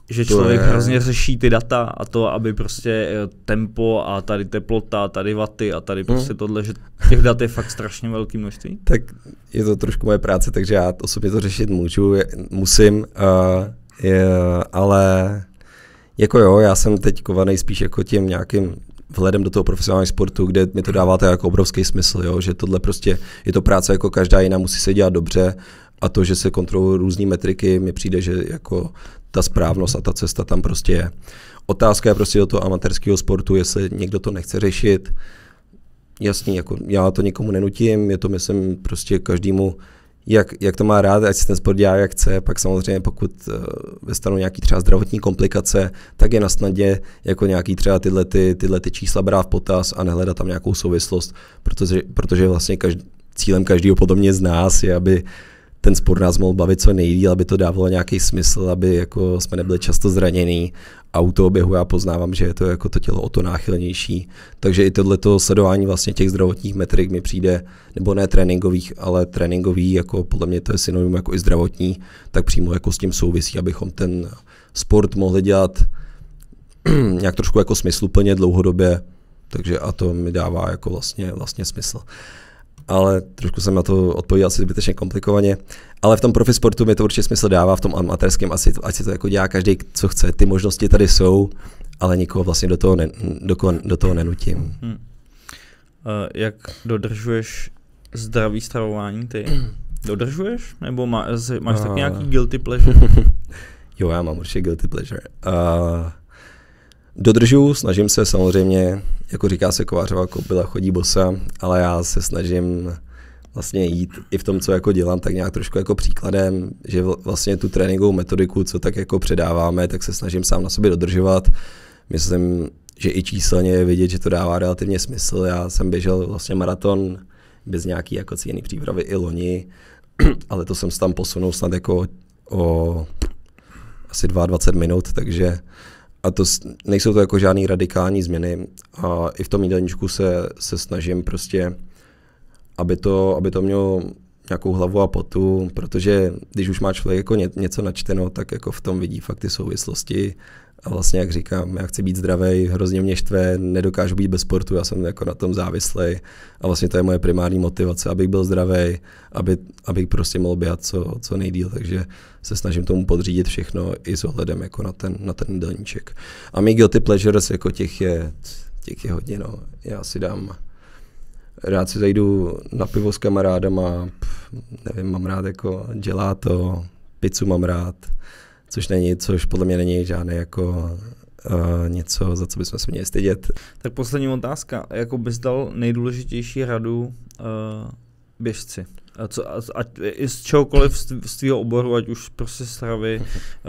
že člověk je... hrozně řeší ty data a to, aby prostě tempo a tady teplota, tady vaty a tady prostě hmm. tohle, že těch dat je fakt strašně velký množství. Tak je to trošku moje práce, takže já osobně to řešit můžu, musím, uh, je, ale jako jo, já jsem teď kovaný spíš jako tím nějakým vhledem do toho profesionálního sportu, kde mi to dává jako obrovský smysl, jo? Že tohle prostě je to práce jako každá jiná, musí se dělat dobře a to, že se kontrolují různý metriky, mi přijde, že jako ta správnost a ta cesta tam prostě je. Otázka je prostě do toho amatérského sportu, jestli někdo to nechce řešit. Jasný, jako já to nikomu nenutím, je to myslím prostě každému, jak, jak to má rád, ať si ten sport dělá jak chce, pak samozřejmě pokud uh, vystanou nějaký třeba zdravotní komplikace, tak je na snadě jako nějaký třeba tyhle, ty, tyhle ty čísla brát v potaz a nehledat tam nějakou souvislost, protože, protože vlastně každý, cílem každého podobně z nás je, aby ten sport nás mohl bavit co nejdýl, aby to dávalo nějaký smysl, aby jako jsme nebyli často zranění. A u toho běhu já poznávám, že je to jako to tělo o to náchylnější. Takže i tohleto sledování vlastně těch zdravotních metrik mi přijde, nebo ne tréninkových, ale tréninkový, jako podle mě to je synonym jako i zdravotní, tak přímo jako s tím souvisí, abychom ten sport mohli dělat nějak trošku jako smysluplně dlouhodobě. Takže a to mi dává jako vlastně, vlastně smysl. Ale trošku jsem na to odpověděl asi zbytečně komplikovaně. Ale v tom profi sportu mi to určitě smysl dává, v tom amatérském asi, ať si to jako dělá každý, co chce. Ty možnosti tady jsou, ale nikoho vlastně do toho, ne, do, do toho nenutím. Hmm. Uh, jak dodržuješ zdravý stravování ty? Dodržuješ? Nebo má, máš uh, tak nějaký guilty pleasure? Jo, já mám určitě guilty pleasure. Uh, Dodržuju, snažím se samozřejmě, jako říká se Kovářová kobyla chodí bosa, ale já se snažím vlastně jít i v tom, co jako dělám, tak nějak trošku jako příkladem, že vlastně tu tréninkovou metodiku, co tak jako předáváme, tak se snažím sám na sobě dodržovat. Myslím, že i číselně je vidět, že to dává relativně smysl. Já jsem běžel vlastně maraton bez nějaký jako cílený přípravy i loni, ale to jsem se tam posunul snad jako o asi dvacet dva minut, takže a to nejsou to jako žádný radikální změny a i v tom jídelníčku se, se snažím prostě, aby to, aby to mělo nějakou hlavu a potu, protože když už má člověk jako ně, něco načteno, tak jako v tom vidí fakt ty souvislosti a vlastně jak říkám, já chci být zdravý, hrozně mě štve, nedokážu být bez sportu, já jsem jako na tom závislej a vlastně to je moje primární motivace, abych byl zdravý, aby, abych prostě mohl běhat co, co nejdýl, takže se snažím tomu podřídit všechno i s ohledem jako na ten, na ten jídelníček. A mý guilty pleasures jako těch je, těch je hodně, no. Já si dám, rád si zajdu na pivo s kamarádama, pff, nevím, mám rád jako gelato, pizzu mám rád, což není, což podle mě není žádné jako uh, něco, za co bychom se měli stydět. Tak poslední otázka, jako bys dal nejdůležitější radu uh, běžci? A co, a, a, i z čehokoliv z tvýho oboru, ať už prostě stravy,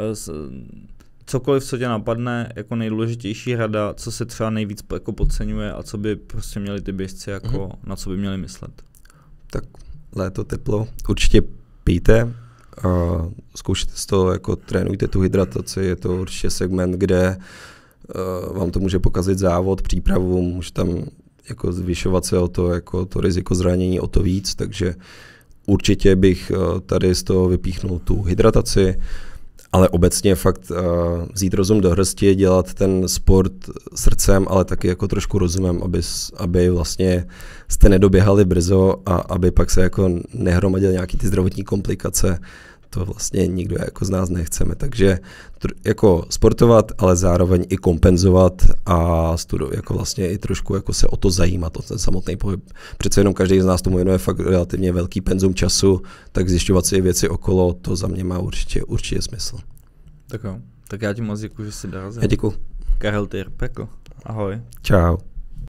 cokoliv, co tě napadne, jako nejdůležitější rada, co se třeba nejvíc jako podceňuje a co by prostě měli ty běžci, jako mm-hmm. na co by měli myslet? Tak léto, teplo, určitě pijte, a zkoušejte z toho, jako trénujte tu hydrataci, je to určitě segment, kde uh, vám to může pokazit závod, přípravu, může tam jako zvyšovat se o to, jako to riziko zranění o to víc, takže určitě bych tady z toho vypíchnul tu hydrataci, ale obecně fakt uh, vzít rozum do hrsti, dělat ten sport srdcem, ale taky jako trošku rozumem, aby, aby vlastně jste nedoběhali brzo a aby pak se jako nehromadily nějaký ty zdravotní komplikace. To vlastně nikdo jako z nás nechceme, takže tr- jako sportovat, ale zároveň i kompenzovat a studu, jako vlastně i trošku jako se o to zajímat, o ten samotný pohyb. Přece jenom každý z nás tomu věnuje fakt relativně velký penzum času, tak zjišťovat si věci okolo, to za mě má určitě, určitě smysl. Tak jo, tak já ti moc děkuji, že jsi dorazil. Já děkuji. Karel Týr, Pekl, ahoj. Čau.